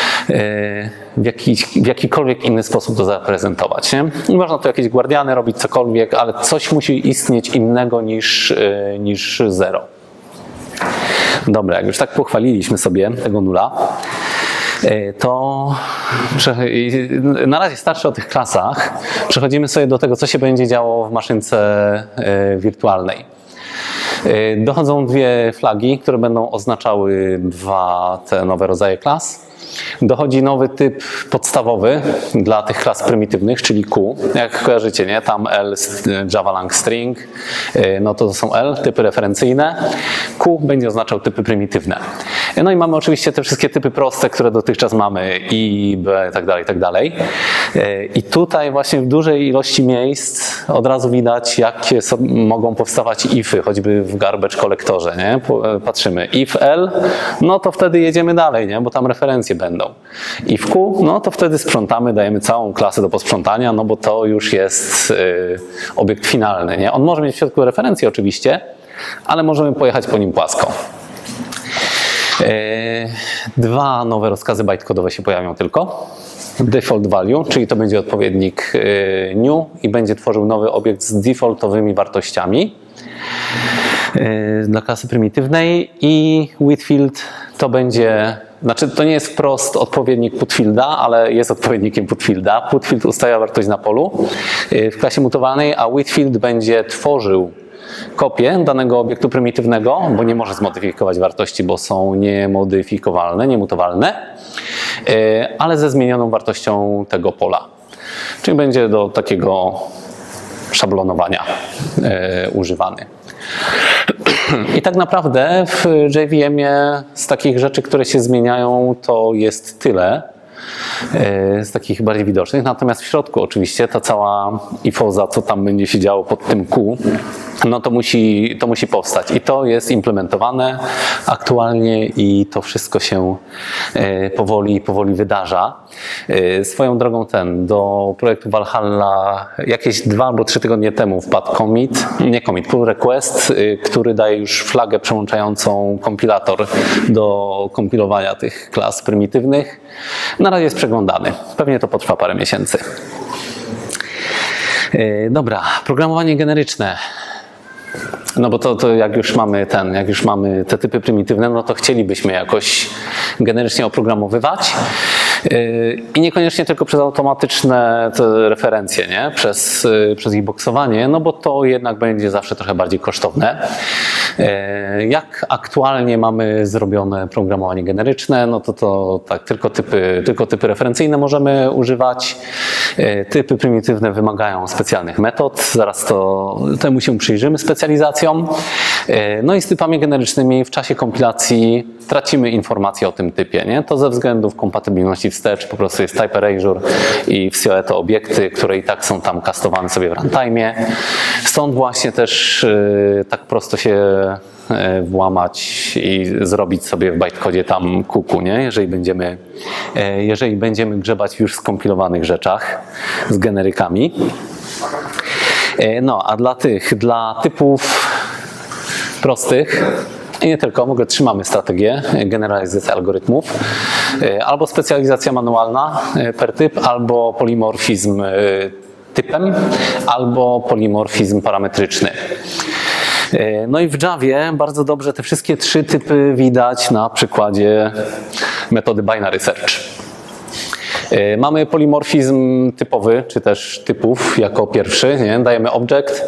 w, jakiś, w jakikolwiek inny sposób to zaprezentować. Nie? Można tu jakieś guardiany robić, cokolwiek, ale coś musi istnieć innego niż, niż zero. Dobra, jak już tak pochwaliliśmy sobie tego nula, to na razie starczy o tych klasach. Przechodzimy sobie do tego, co się będzie działo w maszynce wirtualnej. Dochodzą dwie flagi, które będą oznaczały dwa te nowe rodzaje klas. Dochodzi nowy typ podstawowy dla tych klas prymitywnych, czyli Q. Jak kojarzycie, nie? Tam L, Java Lang String, no to, to są L, typy referencyjne. Q będzie oznaczał typy prymitywne. No i mamy oczywiście te wszystkie typy proste, które dotychczas mamy, I, B, tak dalej, tak dalej. I tutaj właśnie w dużej ilości miejsc od razu widać, jakie mogą powstawać ify, choćby w garbage kolektorze, nie? Patrzymy, if L, no to wtedy jedziemy dalej, nie? Bo tam referencje będą. I w Q, no to wtedy sprzątamy, dajemy całą klasę do posprzątania, no bo to już jest y, obiekt finalny, nie? On może mieć w środku referencje oczywiście, ale możemy pojechać po nim płasko. Y, dwa nowe rozkazy bytecodowe się pojawią tylko. Default value, czyli to będzie odpowiednik y, new i będzie tworzył nowy obiekt z defaultowymi wartościami y, dla klasy prymitywnej, i widthfield to będzie, znaczy to nie jest wprost odpowiednik putfielda, ale jest odpowiednikiem putfielda. Putfield ustawia wartość na polu w klasie mutowanej, a widthfield będzie tworzył kopię danego obiektu prymitywnego, bo nie może zmodyfikować wartości, bo są niemodyfikowalne, niemutowalne, ale ze zmienioną wartością tego pola. Czyli będzie do takiego szablonowania używany. I tak naprawdę w J V M-ie z takich rzeczy, które się zmieniają, to jest tyle, z takich bardziej widocznych. Natomiast w środku oczywiście ta cała ifoza, co tam będzie się działo pod tym Q, no to musi, to musi powstać. I to jest implementowane aktualnie i to wszystko się powoli, powoli wydarza. Swoją drogą ten, do projektu Valhalla jakieś dwa albo trzy tygodnie temu wpadł commit, nie commit, pull request, który daje już flagę przełączającą kompilator do kompilowania tych klas prymitywnych. Na razie jest przeglądany. Pewnie to potrwa parę miesięcy. Dobra, programowanie generyczne. No bo to, to jak już mamy ten, jak już mamy te typy prymitywne, no to chcielibyśmy jakoś generycznie oprogramowywać. I niekoniecznie tylko przez automatyczne te referencje, nie? Przez, przez ich boksowanie, no bo to jednak będzie zawsze trochę bardziej kosztowne. Jak aktualnie mamy zrobione programowanie generyczne, no to, to tak, tylko typy, tylko typy referencyjne możemy używać. Typy prymitywne wymagają specjalnych metod, zaraz to temu się przyjrzymy specjalizacjom. No i z typami generycznymi w czasie kompilacji tracimy informacje o tym typie, nie? To ze względów kompatybilności wstecz, po prostu jest type erasure i w C O E to obiekty, które i tak są tam kastowane sobie w runtime'ie. Stąd właśnie też yy, tak prosto się yy, włamać i zrobić sobie w bytecodzie tam kuku, nie? Jeżeli będziemy, yy, jeżeli będziemy grzebać w już skompilowanych rzeczach z generykami. Yy, no, a dla tych, dla typów prostych i nie tylko, mogę trzymamy strategię generalizacji algorytmów, albo specjalizacja manualna per typ, albo polimorfizm typem, albo polimorfizm parametryczny. No i w Javie bardzo dobrze te wszystkie trzy typy widać na przykładzie metody binary search. Mamy polimorfizm typowy, czy też typów jako pierwszy, nie? Dajemy object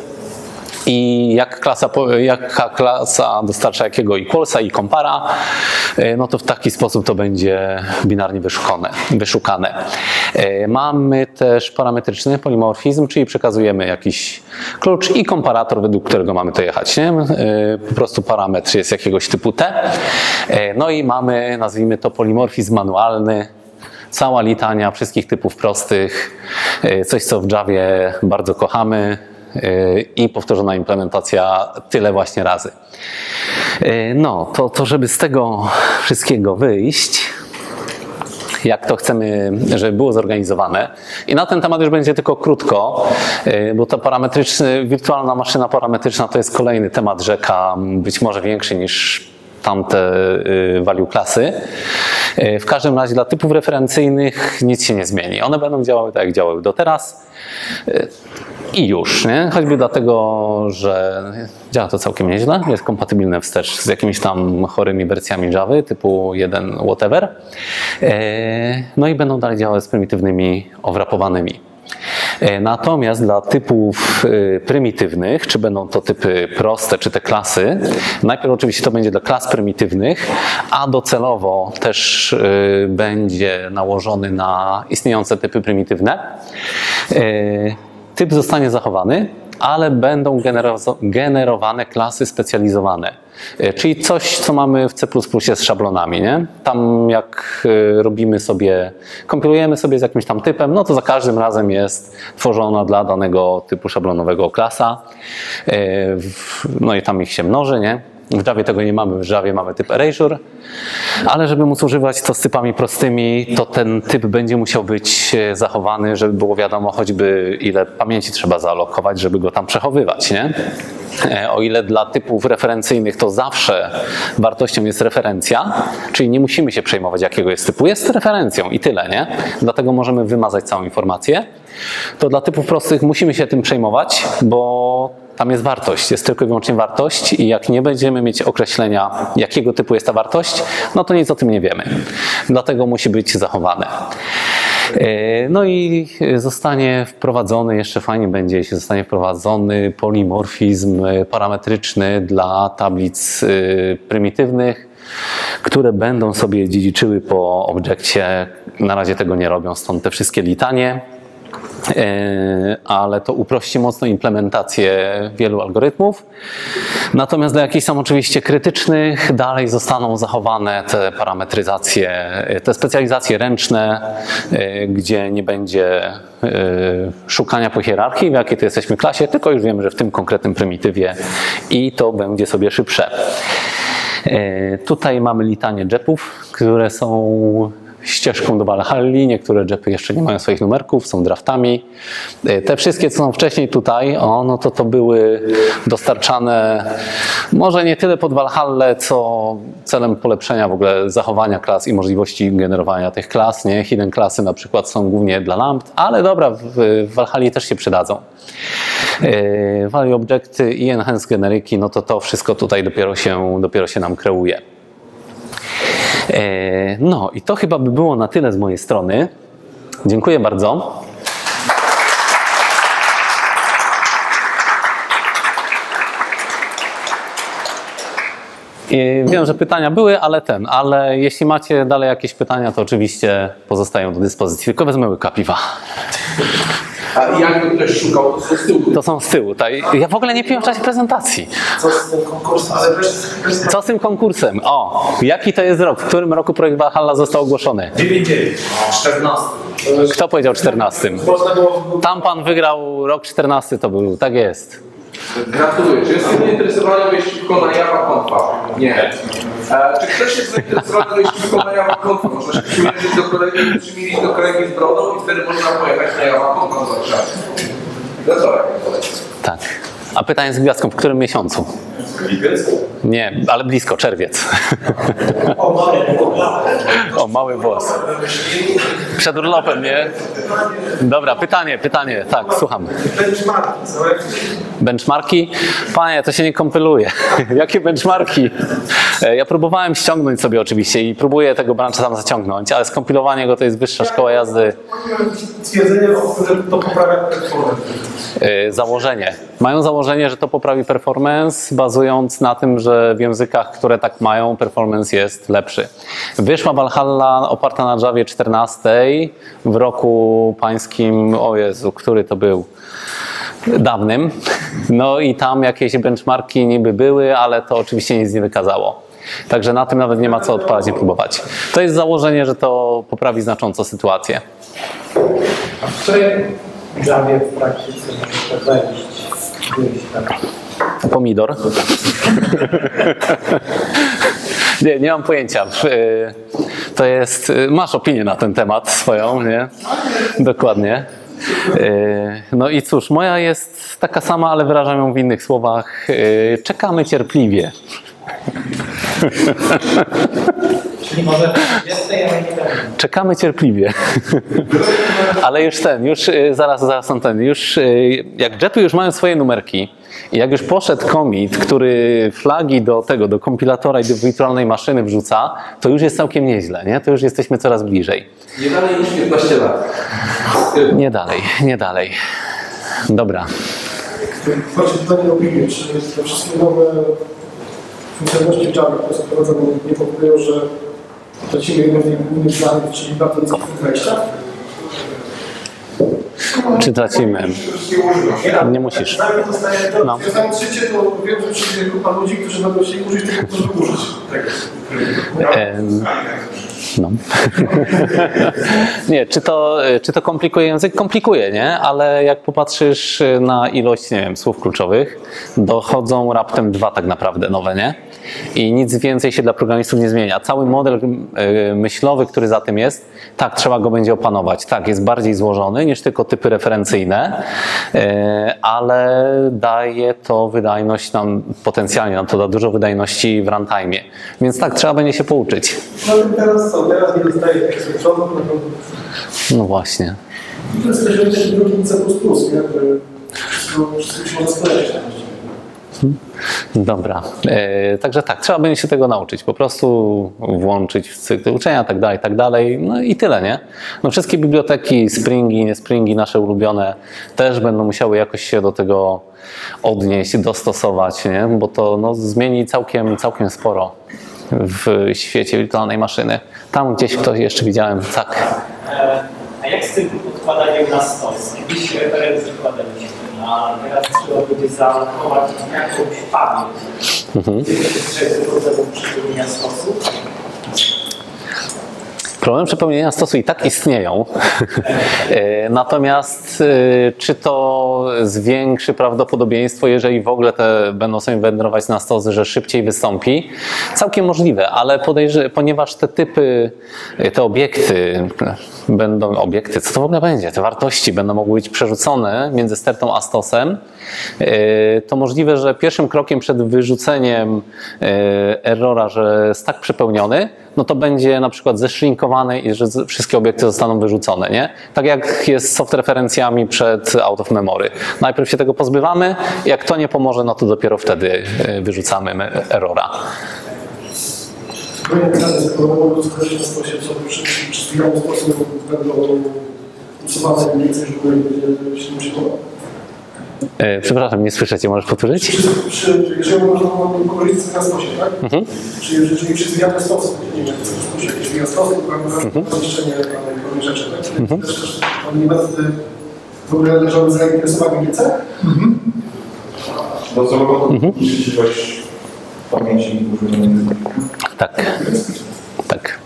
i jak klasa, jaka klasa dostarcza jakiego equalsa i compara, no to w taki sposób to będzie binarnie wyszukane. wyszukane. Mamy też parametryczny polimorfizm, czyli przekazujemy jakiś klucz i komparator, według którego mamy to jechać. Nie? Po prostu parametr jest jakiegoś typu T. No i mamy, nazwijmy to polimorfizm manualny, cała litania wszystkich typów prostych, coś co w Javie bardzo kochamy i powtórzona implementacja tyle właśnie razy. No, to, to żeby z tego wszystkiego wyjść, jak to chcemy, żeby było zorganizowane. I na ten temat już będzie tylko krótko, bo ta parametryczny, wirtualna maszyna parametryczna to jest kolejny temat rzeka, być może większy niż tamte value klasy. W każdym razie dla typów referencyjnych nic się nie zmieni. One będą działały tak, jak działały do teraz. I już, nie? Choćby dlatego, że działa to całkiem nieźle, jest kompatybilne wstecz z jakimiś tam chorymi wersjami Java typu jeden whatever. No i będą dalej działały z prymitywnymi owrapowanymi. Natomiast dla typów prymitywnych, czy będą to typy proste, czy te klasy, najpierw oczywiście to będzie dla klas prymitywnych, a docelowo też będzie nałożony na istniejące typy prymitywne. Typ zostanie zachowany, ale będą generowane klasy specjalizowane. Czyli coś, co mamy w C plus plus z szablonami, nie? Tam jak robimy sobie, kompilujemy sobie z jakimś tam typem, no to za każdym razem jest tworzona dla danego typu szablonowego klasa. No i tam ich się mnoży, nie? W Javie tego nie mamy, w Javie mamy typ erasure, ale żeby móc używać to z typami prostymi, to ten typ będzie musiał być zachowany, żeby było wiadomo choćby ile pamięci trzeba zaalokować, żeby go tam przechowywać, nie? O ile dla typów referencyjnych to zawsze wartością jest referencja, czyli nie musimy się przejmować jakiego jest typu, jest referencją i tyle, nie? Dlatego możemy wymazać całą informację. To dla typów prostych musimy się tym przejmować, bo tam jest wartość, jest tylko i wyłącznie wartość i jak nie będziemy mieć określenia, jakiego typu jest ta wartość, no to nic o tym nie wiemy. Dlatego musi być zachowane. No i zostanie wprowadzony, jeszcze fajnie będzie, jeśli zostanie wprowadzony polimorfizm parametryczny dla tablic prymitywnych, które będą sobie dziedziczyły po obiekcie. Na razie tego nie robią, stąd te wszystkie litanie. Ale to uprości mocno implementację wielu algorytmów. Natomiast dla jakichś tam oczywiście krytycznych dalej zostaną zachowane te parametryzacje, te specjalizacje ręczne, gdzie nie będzie szukania po hierarchii, w jakiej to jesteśmy klasie, tylko już wiemy, że w tym konkretnym prymitywie i to będzie sobie szybsze. Tutaj mamy litanie JEP-ów, które są ścieżką do Valhalli. Niektóre JEP-y jeszcze nie mają swoich numerków, są draftami. Te wszystkie, co są wcześniej tutaj, o, no to to były dostarczane może nie tyle pod Valhallę, co celem polepszenia w ogóle zachowania klas i możliwości generowania tych klas. Nie? Hidden klasy na przykład są głównie dla lamp, ale dobra, w, w Valhalli też się przydadzą. Value Objecty i Enhanced Generiki, no to to wszystko tutaj dopiero się, dopiero się nam kreuje. No i to chyba by było na tyle z mojej strony. Dziękuję bardzo. I wiem, że pytania były, ale ten, ale jeśli macie dalej jakieś pytania, to oczywiście pozostają do dyspozycji. Tylko wezmę łyka piwa. A jakby ktoś szukał, to są z tyłu. To są z tyłu. Ja w ogóle nie piłem w czasie prezentacji. Co z tym konkursem? Co z tym konkursem? O, jaki to jest rok? W którym roku projekt Valhalla został ogłoszony? dziewięć dziewięć. czternasty. Kto powiedział czternastym? Tam pan wygrał rok czternasty, to był, tak jest. Gratuluję. Czy jesteś zainteresowany wejść szybko na Java Confa? Nie. E, czy ktoś jest zainteresowany wejść szybko na Java Confa? Można się przymierzyć do kolegi, przymierzyć do kolegi z brodą i wtedy można pojechać na Java Confa do Warszawy. Gotowe. Tak. A pytanie z gwiazdką, w którym miesiącu? Lipiec? Nie, ale blisko, czerwiec. O, mały włos. Przed urlopem, nie? Dobra, pytanie, pytanie. Tak, słucham. Benchmarki, co? Benchmarki? Panie, to się nie kompiluje. Jakie benchmarki? Ja próbowałem ściągnąć sobie oczywiście i próbuję tego brancha tam zaciągnąć, ale skompilowanie go to jest wyższa szkoła jazdy. Stwierdzenie, że to poprawia performance. Założenie. Mają założenie, że to poprawi performance, bazując na tym, że w językach, które tak mają, performance jest lepszy. Wyszła Valhalla oparta na Javie czternastej w roku pańskim, o Jezu, który to był? Dawnym. No i tam jakieś benchmarki niby były, ale to oczywiście nic nie wykazało. Także na tym nawet nie ma co odpalać, nie próbować. To jest założenie, że to poprawi znacząco sytuację. A w której Javie w praktyce może wejść gdzieś tam? Pomidor. Nie, nie mam pojęcia. To jest, masz opinię na ten temat swoją, nie? Dokładnie. No i cóż, moja jest taka sama, ale wyrażam ją w innych słowach. Czekamy cierpliwie. Czyli może dwudziestej, ale nie wiem. Czekamy cierpliwie. Ale już ten, już zaraz, zaraz są ten, już jak Jetty już mają swoje numerki i jak już poszedł commit, który flagi do tego, do kompilatora i do wirtualnej maszyny wrzuca, to już jest całkiem nieźle, nie? To już jesteśmy coraz bliżej. Nie dalej niż piętnaście lat. Nie dalej, nie dalej. Dobra. Właśnie pytanie o opinię, czy te wszystkie nowe funkcjonalności w Java, które są wprowadzone, nie powodują, że tracimy jedną z tych głównych danych, czyli bardzo wysokich wejścia? Czy tracimy? Nie musisz. Zanim dostaję to, No. ja znam życie, to wiem, że przyjdzie grupa ludzi, którzy będą chcieli użyć tego, którzy użyć tego. Em, No. Nie, czy to, czy to komplikuje język? Komplikuje, nie? Ale jak popatrzysz na ilość, nie wiem, słów kluczowych, dochodzą raptem dwa tak naprawdę nowe, nie? I nic więcej się dla programistów nie zmienia. Cały model myślowy, który za tym jest, tak, trzeba go będzie opanować. Tak, jest bardziej złożony niż tylko typy referencyjne, ale daje to wydajność nam, potencjalnie nam to da dużo wydajności w runtime'ie. Więc tak, trzeba będzie się pouczyć. No ale teraz co? Teraz nie dostaję tekstu przodu, No właśnie. to jest też też drugi C plus plus, nie? Który wszystko, wszystko się może sklejać. Dobra, e, także tak, trzeba będzie się tego nauczyć, po prostu włączyć w cykl uczenia, tak dalej, tak dalej, no i tyle, nie? No wszystkie biblioteki, Springi, nie Springi, nasze ulubione, też będą musiały jakoś się do tego odnieść, dostosować, nie? Bo to no, zmieni całkiem, całkiem sporo w świecie wirtualnej maszyny. Tam gdzieś ktoś jeszcze widziałem, tak. A jak z tym odkładaniem na stos? Kiedyś referencje wkładaliśmy, a teraz trzeba będzie zaalokować jakąś pamięć. Mhm. Gdzie to jest często problem przepełnienia stosu? Problemy przepełnienia stosu i tak istnieją. Natomiast czy to zwiększy prawdopodobieństwo, jeżeli w ogóle te będą sobie wędrować na stosy, że szybciej wystąpi? Całkiem możliwe, ale podejrz- ponieważ te typy, te obiekty będą, obiekty, co to w ogóle będzie? Te wartości będą mogły być przerzucone między stertą a stosem, to możliwe, że pierwszym krokiem przed wyrzuceniem errora, że jest tak przepełniony, no to będzie na przykład zeszlinkowany i że wszystkie obiekty zostaną wyrzucone, nie? Tak jak jest z soft referencjami przed out of memory. Najpierw się tego pozbywamy, jak to nie pomoże, no to dopiero wtedy wyrzucamy errora. Kolejne pytanie, skoro mogą skorzystać na stosie, co przy chwilowym sposobem będą usuwane mniej więcej, żeby będzie się nie przyjmowało? E, przepraszam, nie słyszycie, możesz powtórzyć? Przy, przy, jeżeli można korzystać na stosie, tak? Mhm. Czyli jeżeli przy zmianie stosu, nie wiem, czy jakieś zmiana stosu, to zniszczenie pewnej rzeczy, tak? Mhm. Też, też oni metody w ogóle leżały zainteresowane wiece? Mhm. No co mogą liczyć ilość pamięci używanej? Tak. Tak.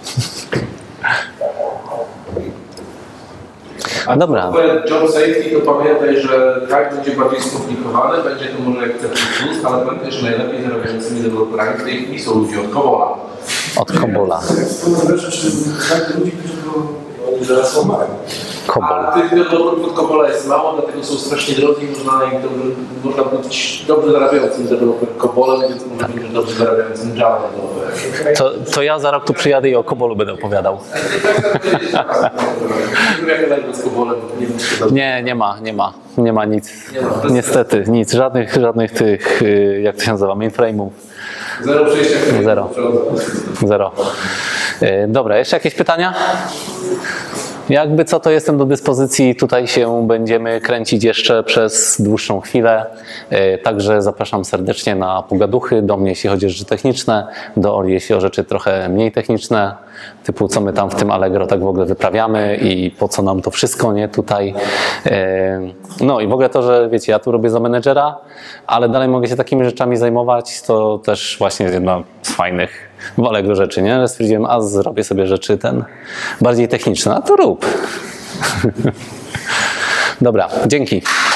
A dobra. Job safety to pamiętaj, że tak będzie bardziej skomplikowane, będzie to może jak C plus plus, ale pamiętaj, że najlepiej zarabiającymi deweloperami w tej chwili są ludzie od Cobola. Od Cobola. To zależy, czy znajdzie ludzi, którzy to... Oni zaraz są małe. Cobol. A tych deweloperów od Cobola jest mało, dlatego są strasznie drodzy i można, im dobrze, można być dobrze zarabiającym deweloper Cobolem, więc można być dobrze zarabiającym Java deweloperem. To, to ja za rok tu przyjadę i o Cobolu będę opowiadał. Z Cobolem, nie wiem, czy to Nie, nie ma, nie ma. Nie ma nic. Nie ma. Niestety, nic. Żadnych, żadnych tych, y, jak to się nazywa, mainframe'ów. Zero przejścia. Zero. Zero. Y, Dobra, jeszcze jakieś pytania? Jakby co, to jestem do dyspozycji. Tutaj się będziemy kręcić jeszcze przez dłuższą chwilę. Y, Także zapraszam serdecznie na pogaduchy. Do mnie, jeśli chodzi o rzeczy techniczne, do Oli, jeśli o rzeczy trochę mniej techniczne, typu co my tam w tym Allegro tak w ogóle wyprawiamy i po co nam to wszystko, nie, tutaj. Y, No i w ogóle to, że wiecie, ja tu robię za menedżera, ale dalej mogę się takimi rzeczami zajmować, to też właśnie jest jedna z fajnych w Allegro rzeczy, nie? Że stwierdziłem, a zrobię sobie rzeczy ten bardziej techniczne, a to rób. Dobra, dzięki.